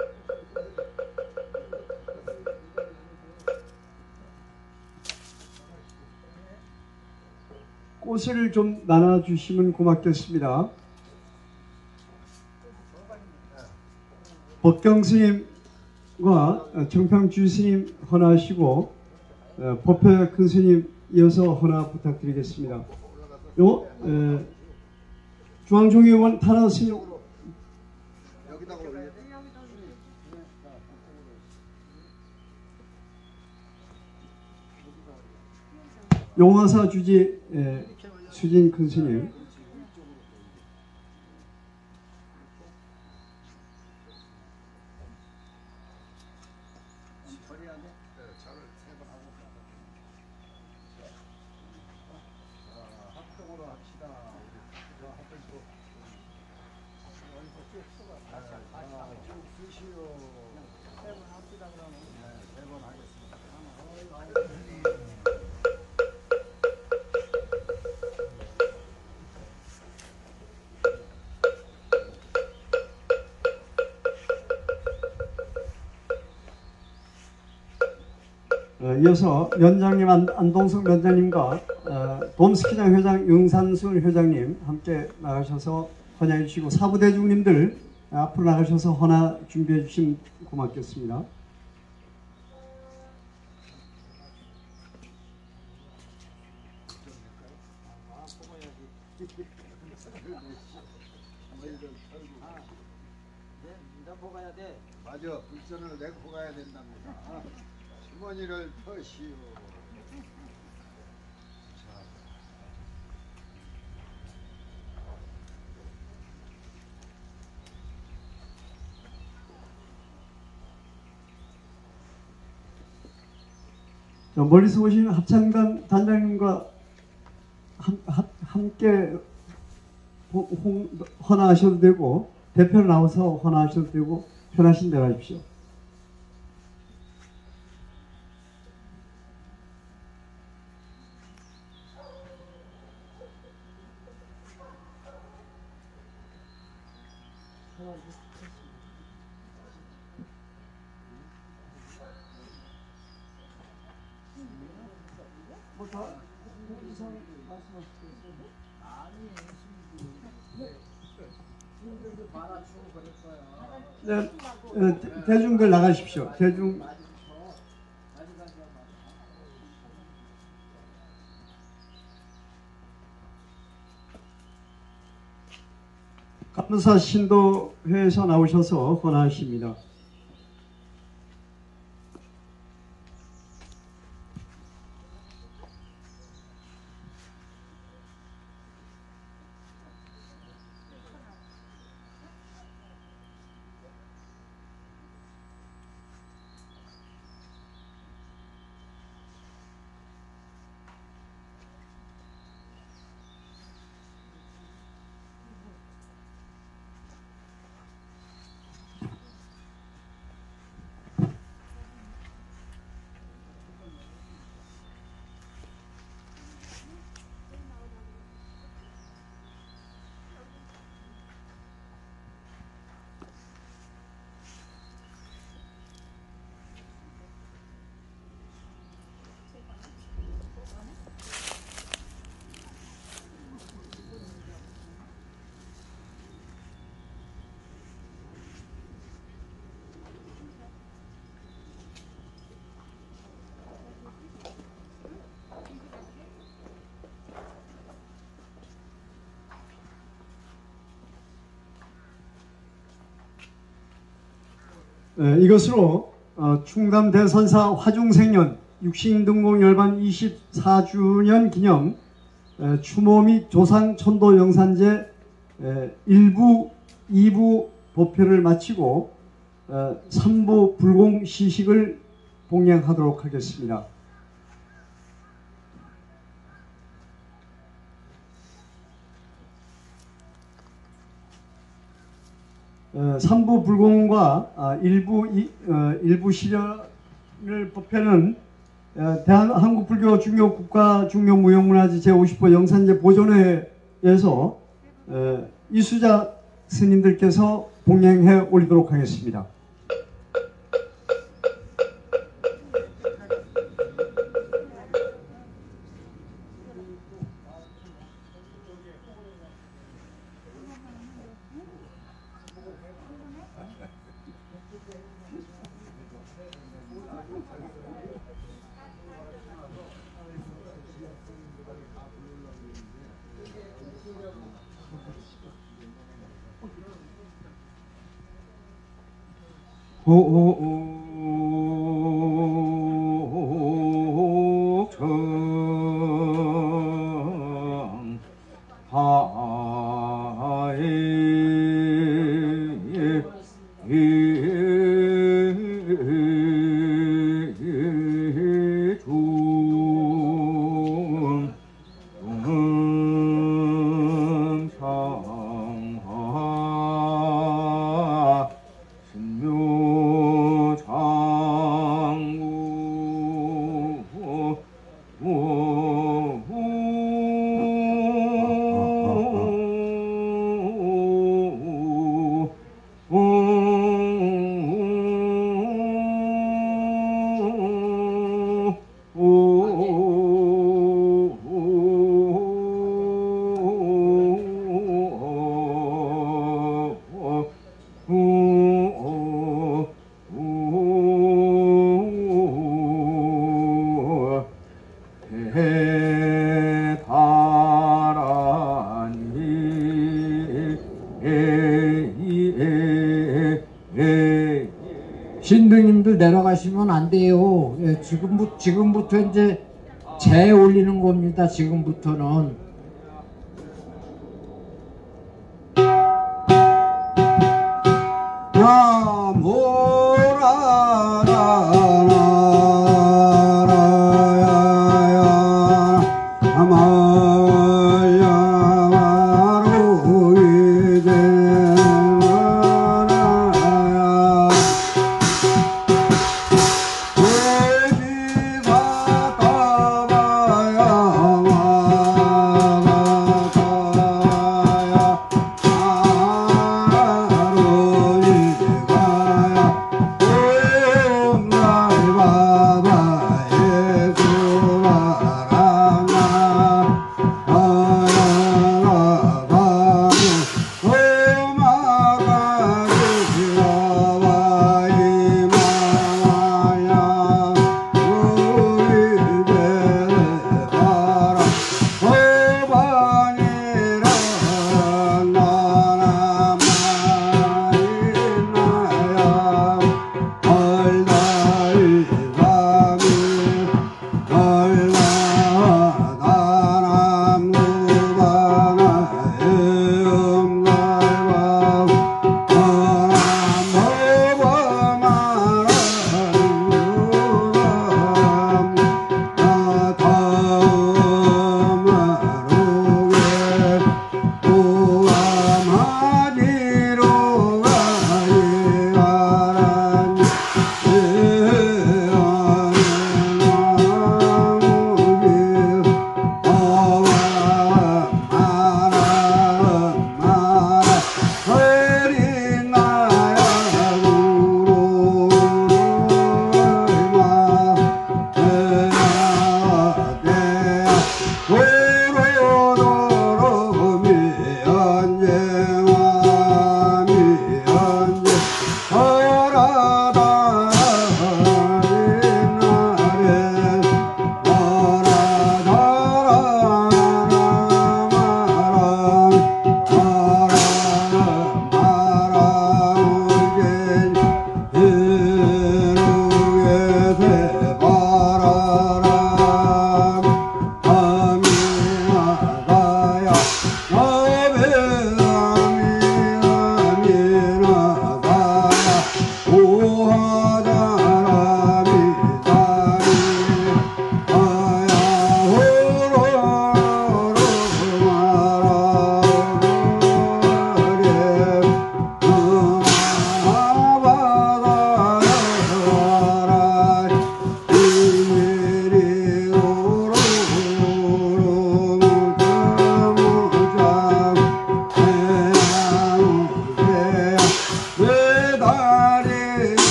꽃을 좀 나눠주시면 고맙겠습니다. 법경 스님과 청평 주 스님 헌화하시고 법회 큰 스님 이어서 헌화 부탁드리겠습니다. 중앙종의원 탄하 스님 용화사 주지 수진 큰 스님, 이어서 면장님 안동석 면장님과 돔스키장 회장 영산순 회장님 함께 나가셔서 헌화해 주시고 사부대중님들 앞으로 나가셔서 헌화 준비해 주시면 고맙겠습니다. 맞아, 불선을 내고 가야 된답니다. 주머니를 터시오. 멀리서 오신 합창단 단장님과 함께 헌화하셔도 되고 대표로 나와서 헌화하셔도 되고 편하신 대로 하십시오. 네, 대중들 나가십시오. 대중. 감사 신도회에서 나오셔서 헌화하십니다. 이것으로 충담대선사 화중생년 육신등록열반 24주년 기념 추모 및 조상 천도 영산제 1부, 2부 법회를 마치고 3부 불공 시식을 봉행하도록 하겠습니다. 삼부 불공과 일부 시련을 법회는 한국불교 중요국가 중요무형문화재 제50호 영산제 보존회에서 이수자 스님들께서 봉행해 올리도록 하겠습니다. 신등님들 내려가시면 안 돼요. 예, 지금부터 이제 재 올리는 겁니다. 지금부터는.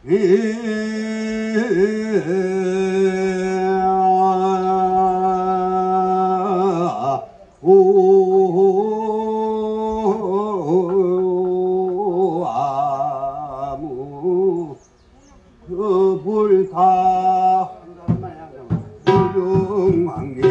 아무 불타 유령왕계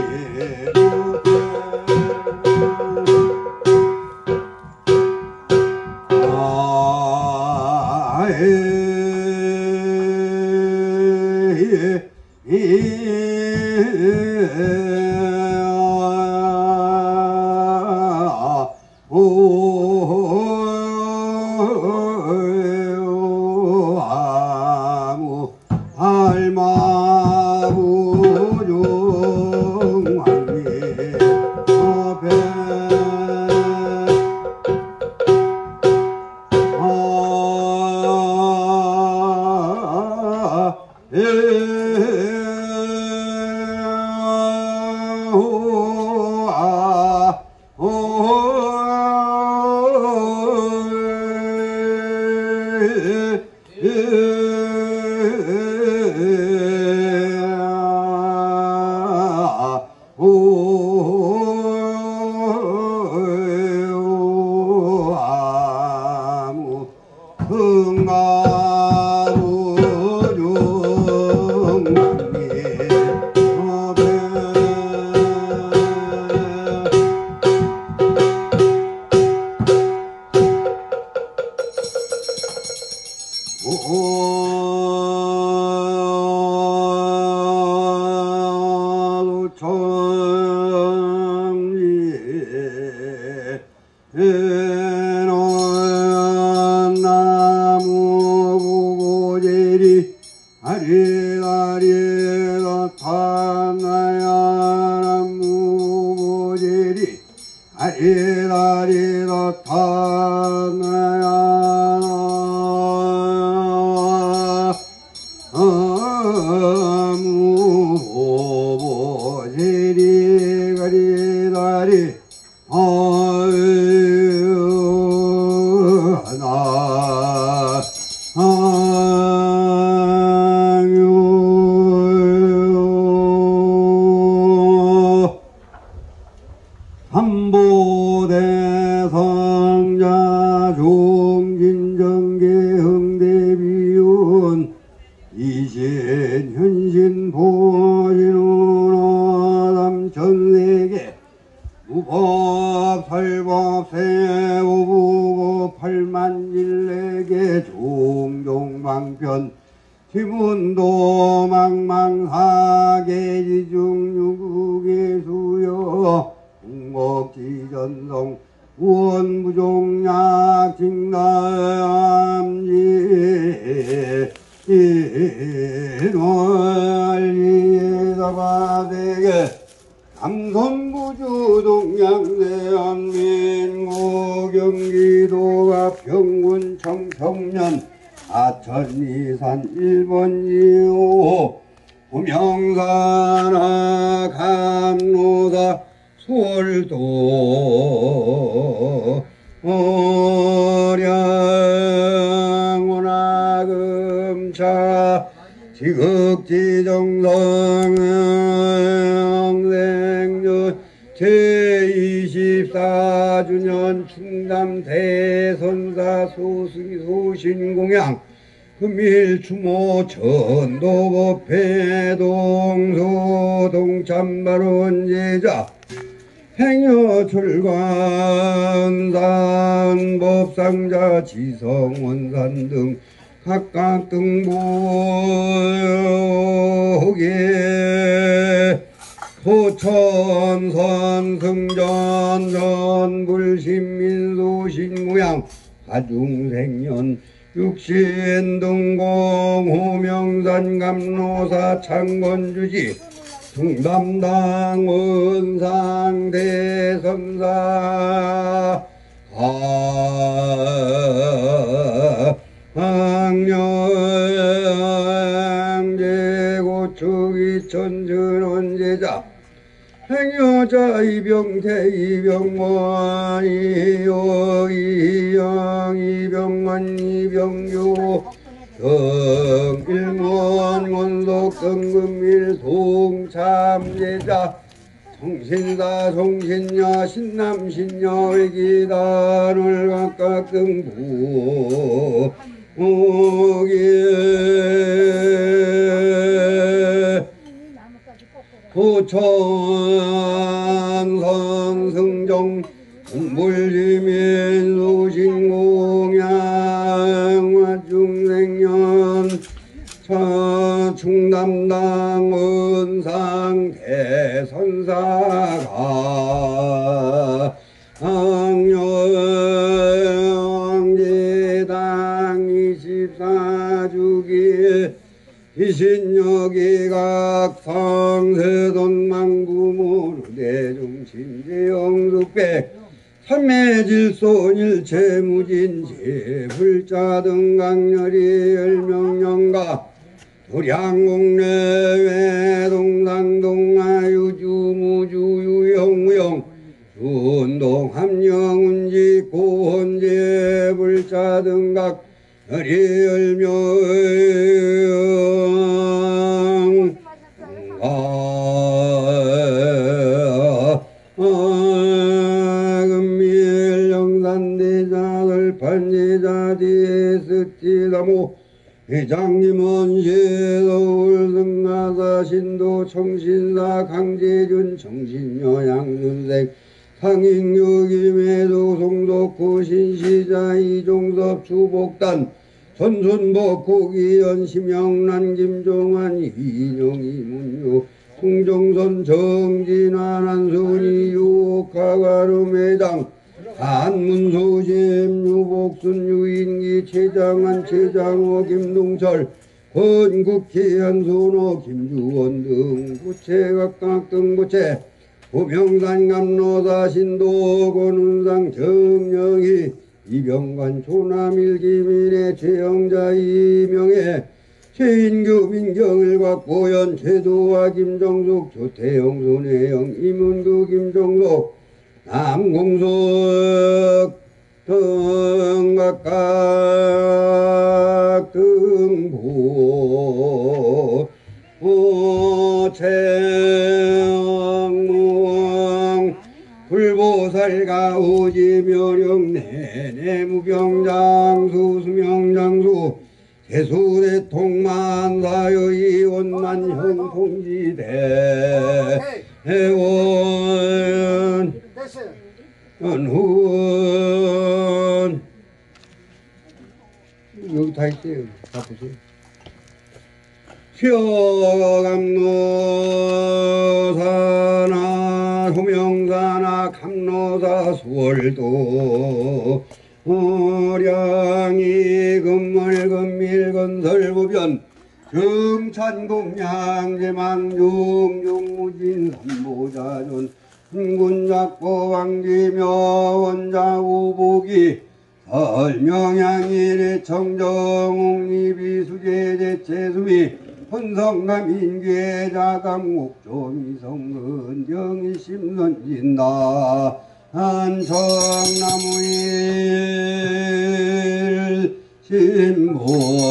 아무 알마무룡왕계 아무 흥가무룡왕계 나무고제리 아리아리가 타나야 나무고제리 아리아리가 타나야 아무고제리 가리다리 삼보대성자 종진정계 흥대비운 이신 현신 보신우노담 전세계 무법 설법 세우부고 팔만일내계 종종방편 지문도 망망사계지중유국의 수여 국목지전성 우원부종약 징남지 인월리에다바되게 남선부주 동양대한민국 경기도가 평군 청평면 아천리산 1번 2호 부명사나 감로사 수월도 오량원화금차 지극지정성 제24주년 충남 대선사 소신공양 금일 추모 전도법회 동서동참발원 제자 행여 출관산 법상자 지성원산 등 각각 등부에 포천선 승전 전불신민소 신무양 가중생년 육신등공 호명산 감로사 창건주지 충남당 원상 대선사 강령제고축 이천전원제자 행여자 이병태 이병원 이영 이병원 이병규 정일문 원속 금금일 동참제자 정신사 정신녀 신남신녀 기단을 각각 등부 오기에 부천선승정 불리민 소신공양 중생년 충담당 은상 대선사가 항영제당 24주기 이신여기각 상세돈망부모로 대중신재영숙백 삼매질손 일체무진지 불자등 강렬히 열명령가 도량공내외 동상동하유주무주유영무영 운동 함영운지 고혼제 불자등 각 열이 열명 금밀영산대자들 판제자 디에스티다모 회장님은 시서울 승가사 신도 청신사 강재준 정신여 양준색 상인교김해도 송덕구 신시자 이종섭 주복단 전순복 기현 심영란 김종환 이인영 이문유 송정선 정진환 한순이 유옥하가름 회장 한문소심 유복순 유인기 최장한 최장호 김동철 건국희 한순호 김주원 등 부채각각 등 부채 고명산 감로사 신도 권운상 정영희 이병관 조남일 김인혜 최영자 이명혜 최인규 민경을 곽보현 최도화 김정숙 조태영 손혜영 임은구 김정숙 남공석 등 각각 등부 오채영 불보살가 오지묘령 내내무병장수 수명장수 제수대통만사여이 원만형 통지대 해원 연훈 여기 다 있어요. 다 보세요. 시어감로사나 호명사나 감로사 수월도 우량이 금물금밀 건설부변 정찬공양제망중중무진 삼보자존 군작보 왕기며 원자우복이 설명양일의 청정옥리비 수제제체수미 혼성감 인괴자감 옥조미성근 정의심선진다 한청나무일 신봉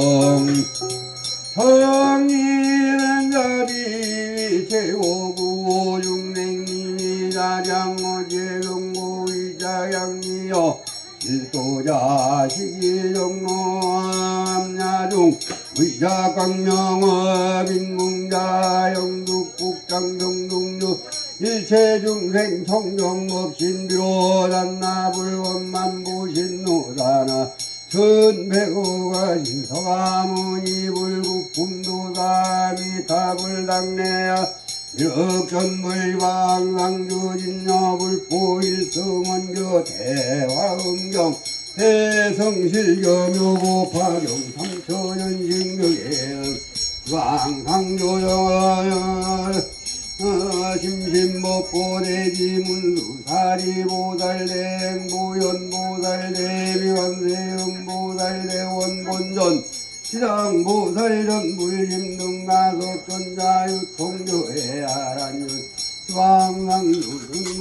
성인은 자리 제고구 중생님이 자량어제경고이자양미여 일도자식이 정로암야중 의자광명어 빈궁자 영두국장 정동주 일체중생 청정법신비로단나불원만보신노다나 전배우가 신서가문이 불국품도사미 타불당내야 일억전물방상주진여불포 일성원교 대화음경 대성실교묘고 파경 삼천연신경에 왕상조정 심심법보대지문수사리보살대행보연보살대비관세음보살대원본전 시장보살전 물림등나소전자유통교회아란유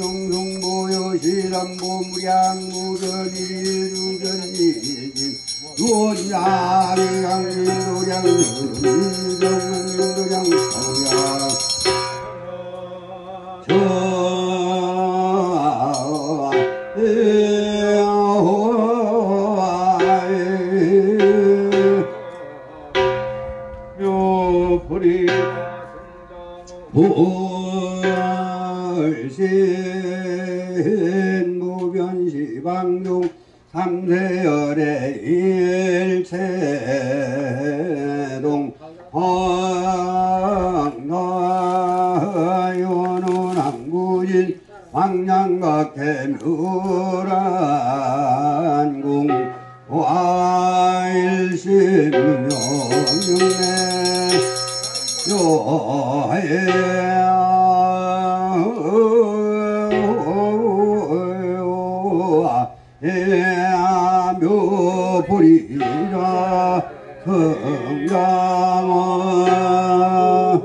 왕상유승정승보여시람보무량무전일주전이진 유원양이 강민도량 유민정민도량 서양 묘불이 불신 무변시방용 삼세열의 일체동 황나요는 항구진 황량각해 묘란궁 와일신명육내 묘불이라 성장원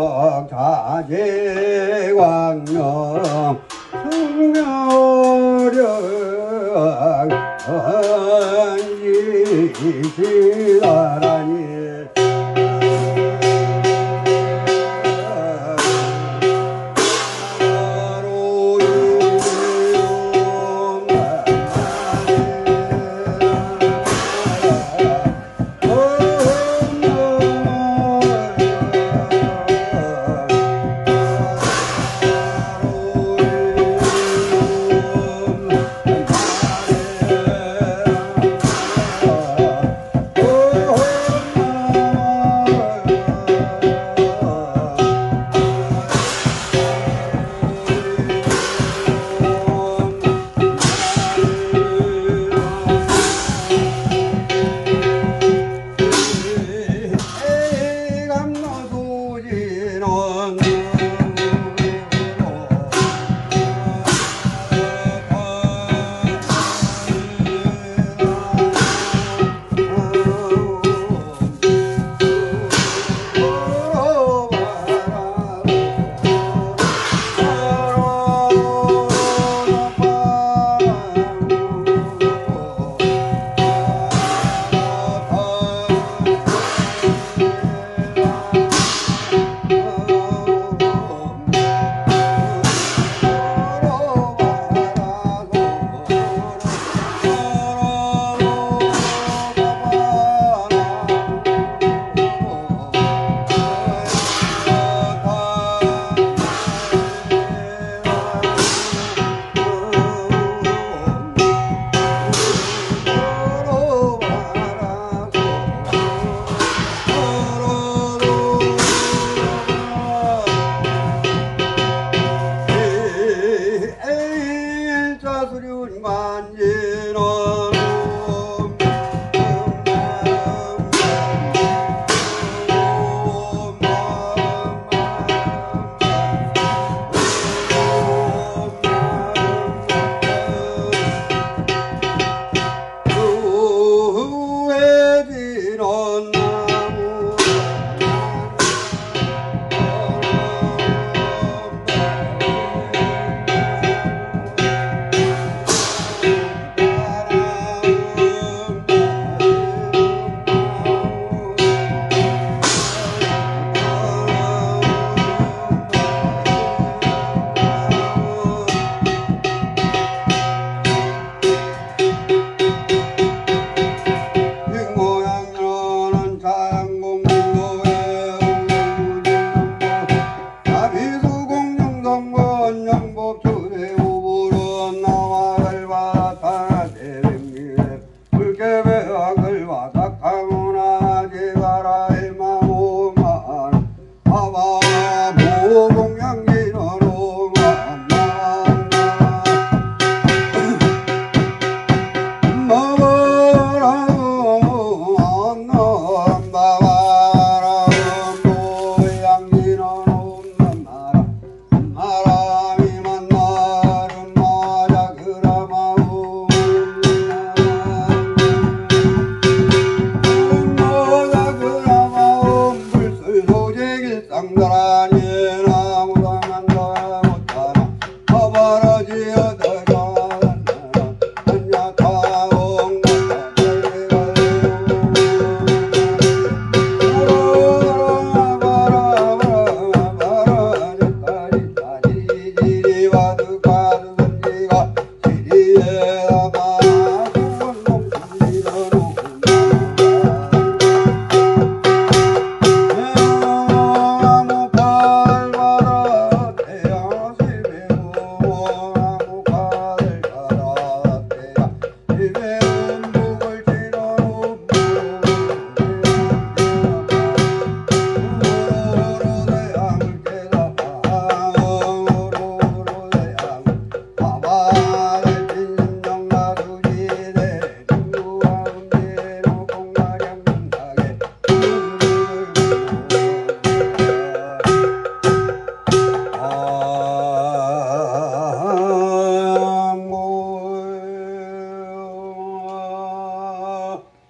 자제광명 성묘령 언지시다라니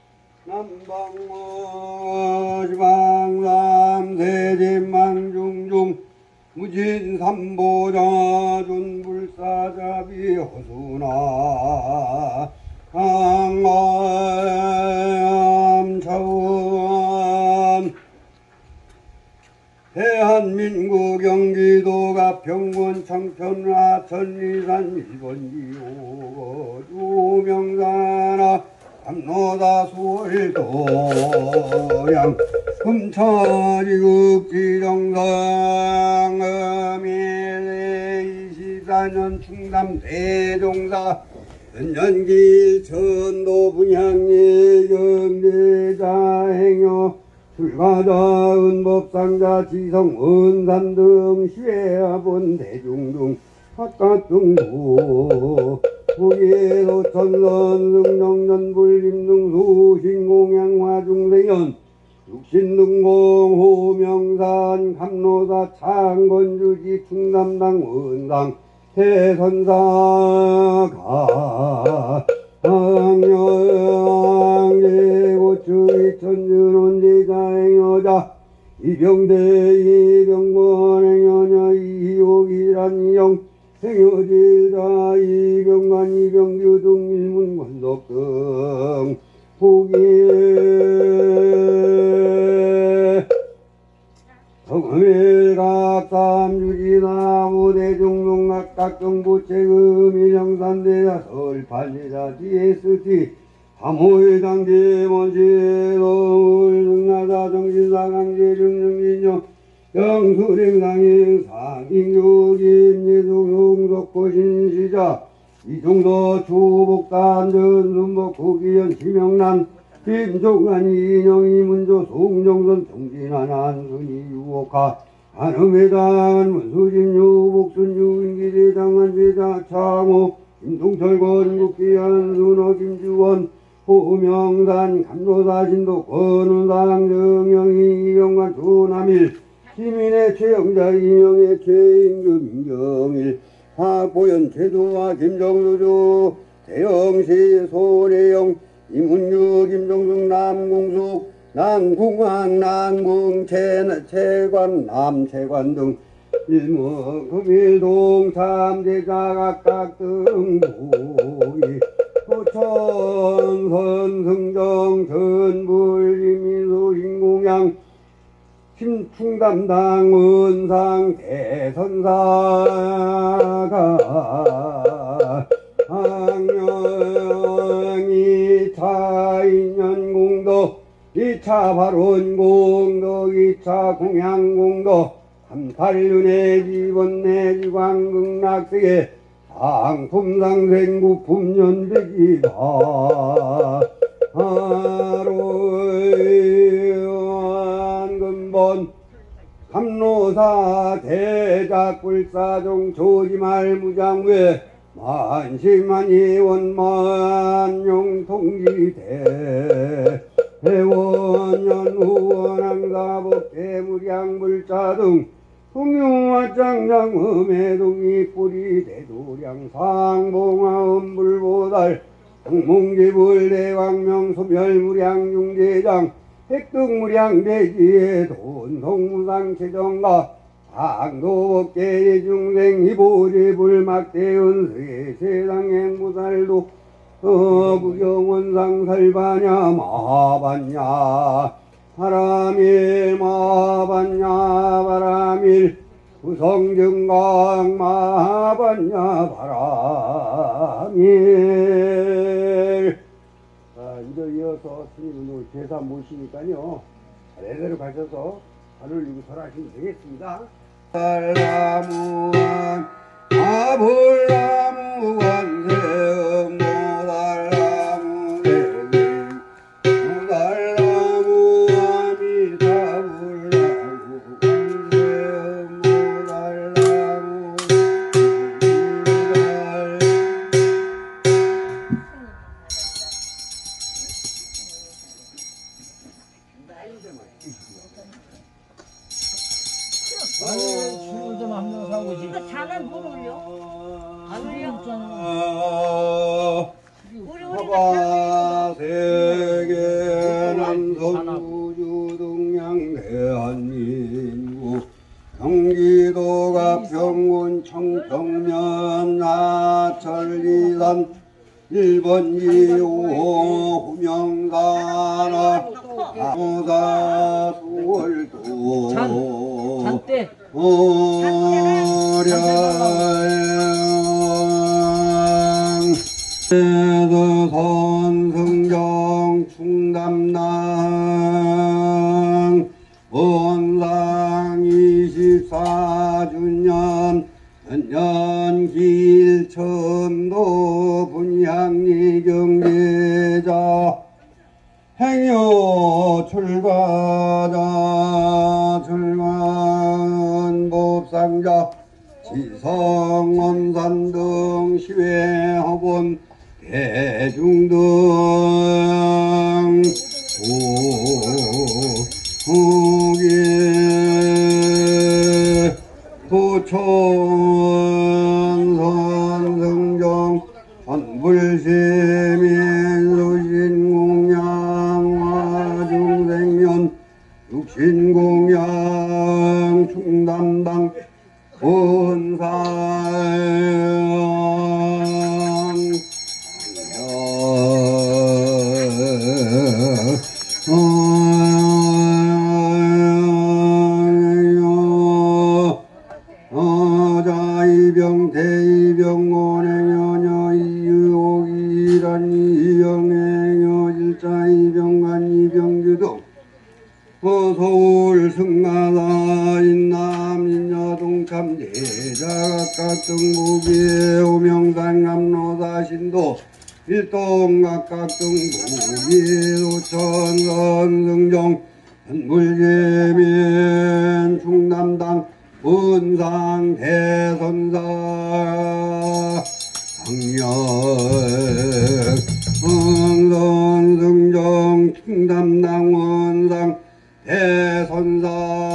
남방모 지방삼 세진망중주 유진삼보자 존불사자비 허수나 강암차원 대한민국 경기도 가평군 청천 하천 리산 일본 기호 유명사나 감로다 수월도양 금천지급 지정성 음일에 24년 충남 대종사 연년길 천도 분향리 경제자 행여 출가자 은법상자 지성 은산 등 시외합원 대중 등 각각 등도 후기에도 천선 승정전 불림 등 수신공양화 중생연 육신등공 호명산 감로사 창건주지 충남당 원상 대선사가 강령예고추이 천준원제자행여자 이병대 이병권 행여녀 이옥이란 이영 행여제자 이병관 이병규 등 일문권덕 등 후기에 성일각삼주지나무 대중동각 각정부채금 일영산대자 설판대자 DST 함호일당제 먼지도울 등나자 정신사 강제 중증진정 영수랭상행 상인교김 예수용석고 신시자 이종도 주복단 전순복 구기현 심영란 김종관 이인영 이문조 송정선 정진환 한순이 유옥하 한음회장 문수진 유복순 유인기대장관 제자 창호 김동철 건국기 한순호 김주원 호명산 감로사 신도 권은상 정영희 이영관 조남일 시민의 최영자 이명의 최인규 민경일 박보현 최도화 김정수조 대영시 손혜영 이문유 김정숙 남공숙 남궁왕 남궁 채관 남채관 등 일목금일동 참제자 각각 등부이 호천 선승정 전불리민소 인공양 심충담당 원상 대선사가 학령이 2차 인연공도 2차 발원공도 2차 공양공도 38년의 지번내지광극락세계 상품상생구품연대기다 하루한 감로사 대작불사종 조지말 무장외 만시만이 원만용 통지대 대원연후원항사법 대무량불자 등 통용화장장음의 동이 뿌리 대도량 상봉화 음불보달 항몽기불 대왕명 소멸무량중대장 획득무량대지의 돈성무상체정가 상도법계의 중생 희보제불막대은수의 세상행무살도 부경원상 살바냐 마하반냐 바람일 마하반냐 바람일 구성증강 마하반냐 바람일. 이제 이어서 스님은 제사 모시니까요 차례대로 가셔서 발을 올리고 절하시면 되겠습니다. 달나무한 아불나무한 세음 노달나무 대기 노달나무 아미타불나무 관세음 노달나무 술을 좀 한 명 사오지. 이거 잘은 못 올려. 안 올려. 화바세계는 성우주등양 대한민국 경 경기도가 평군 청평면 하천리산 1번지 5호 후명산하 가모사 수월도 잔때 오량 선승정 충담당 원상 24주년 연년 길천도 분향리 경제자 행여 출가자 출간 법상자 지성 원산 등 시외학원 대중 등 후계 도천 선승정 선불시민 수신공양 화중생년 육신공양 충담당 자이병 대이병 원행여녀 이유옥이란 이영행여 질자이병간 이병규등 서울 승마다 인남 인여동참 제자각각 등무기 오명산 감로사 신도 일동각각 등무기 도천 선승정 현물제민 충남당 은상 대선사 강력 선승정 충남당 원상 대선사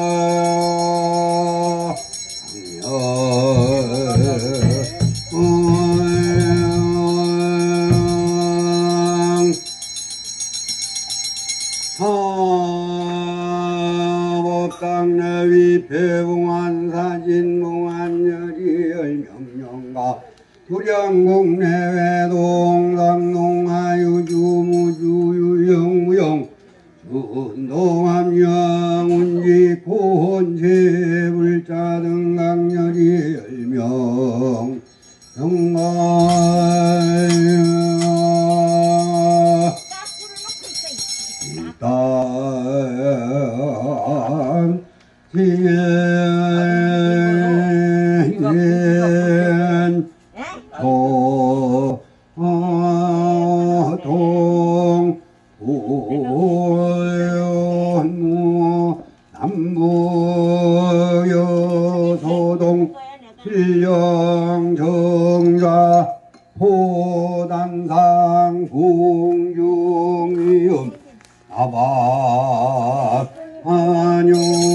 법당내위 배봉한 사진봉한 열명령가 도량국 내외 동상농하유주무주유영무영 운동함령 운지 고혼세불자 등 강렬히 열명 정말 일단 지엔 도동 오연무 남부여소동 필령정자 포단상 궁중이음 아바 안녕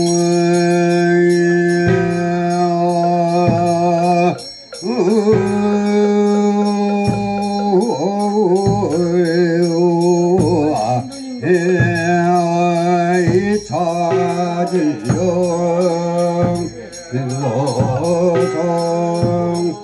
찾으령 인서정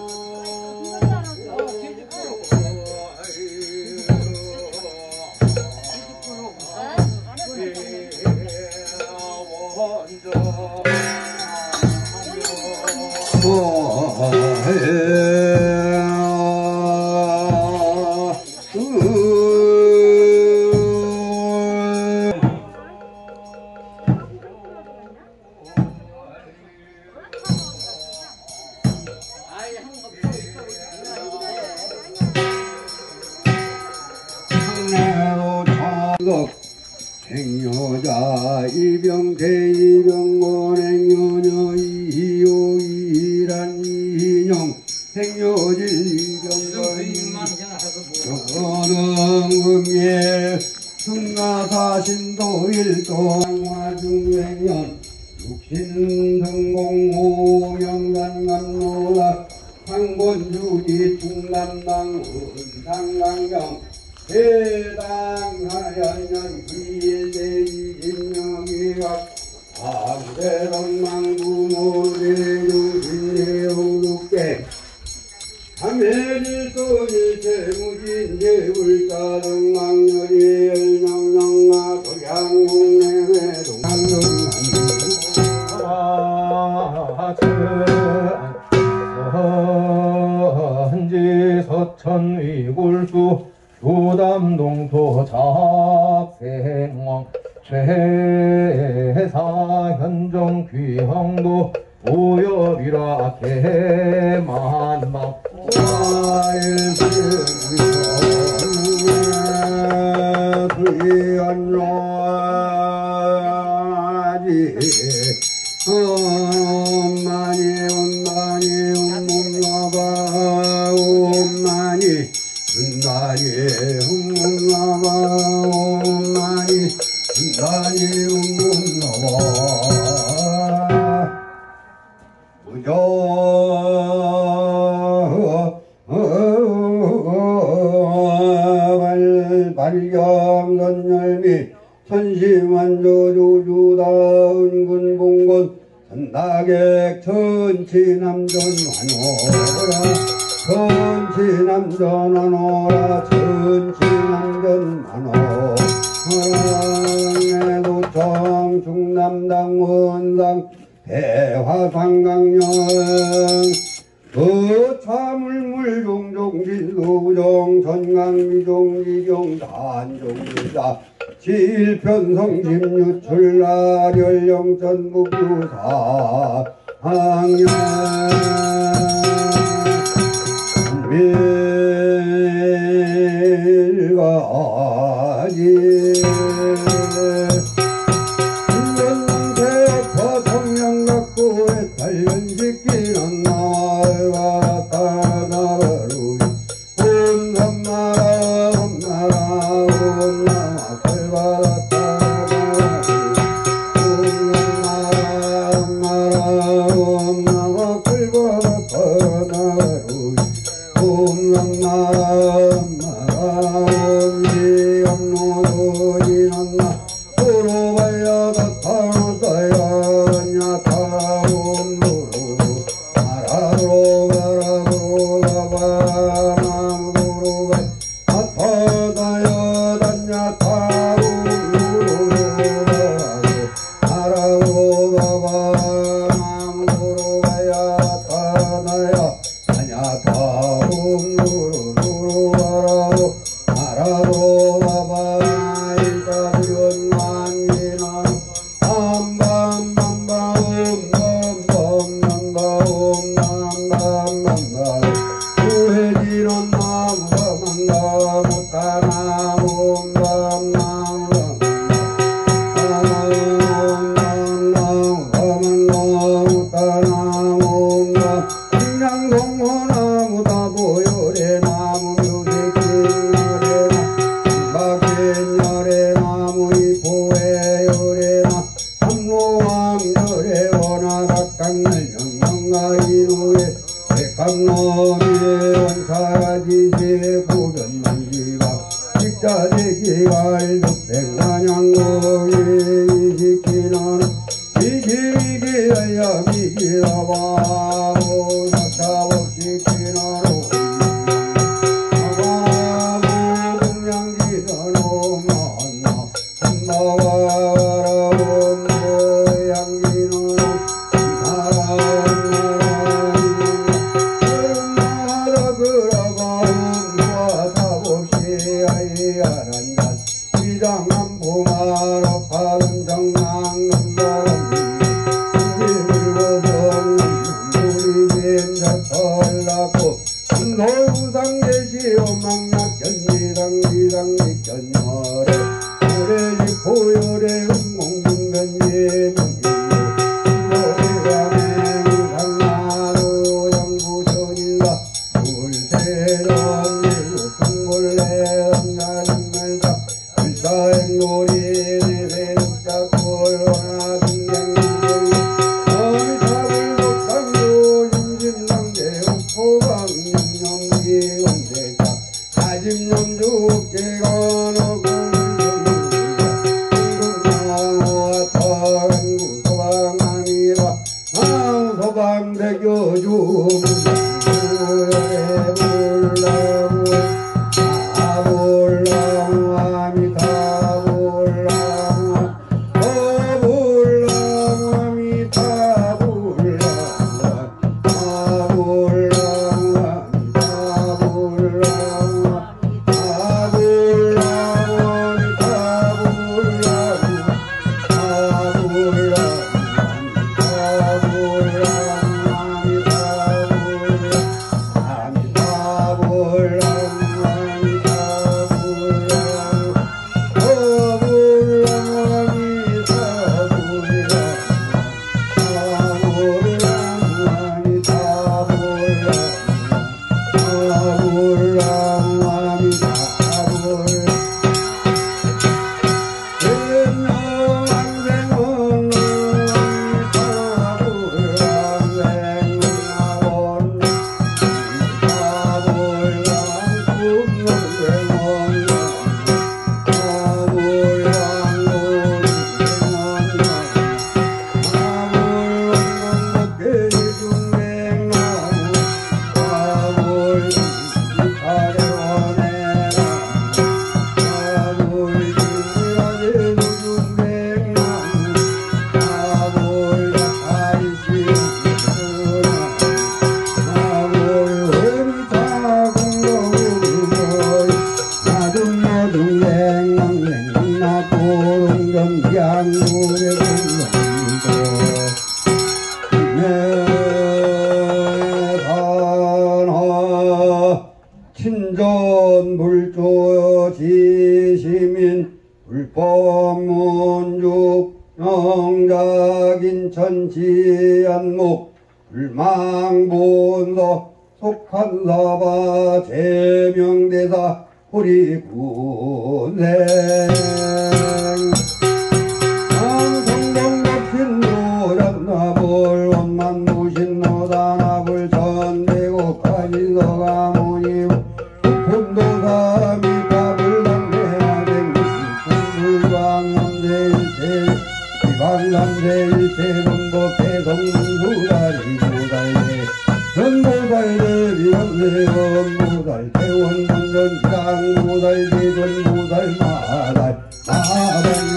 행여자 이병 대이병 원행여녀 이효이란 이인영 행여질 이병건 정원응금예 승가사신도 일도항화중생년 육신등공호명간감로라 황본주기 충남당 은상강경 해당하여년 기일대이진명이와 삼대방망부모대유신내용육계 삼해일소일체무진제불가등망열이엘명령마 현지 서천위골수 교담동토 작생왕 최사 현정 귀형도 오엽이라 개만망 엄마니 엄마니 엄마바 엄마니 은다니 엄마바 엄마니 은다니 엄마바 무조 발경선열미 천시만조조주다 은군봉건 선다객 천치남전환호라 천치남전환호라 천치남전환호라 내도청 중남당 원당 대화상강령 참을물 종종진도정 전강미종지경 단종리자 질편성심유출나련령전무부사 항년 밀가지 인전농태파 성냥각고에 단련시키는 나와 따라나가루 온삼나라 온나라 온나라 먹여주고 친전불조지시민 불법문juk 영작인천지안목 불망본서 속한사바 제명대사 호리군생 성동법신노전나불 원만무신노단합을 전대고 가지서가모니 본도사미 가불남대하생 불광남대일체 비방남대일체 전복해성문구다리구달대 전보달대 비원대원보달 대원문전장보달 대전보달 마달 마달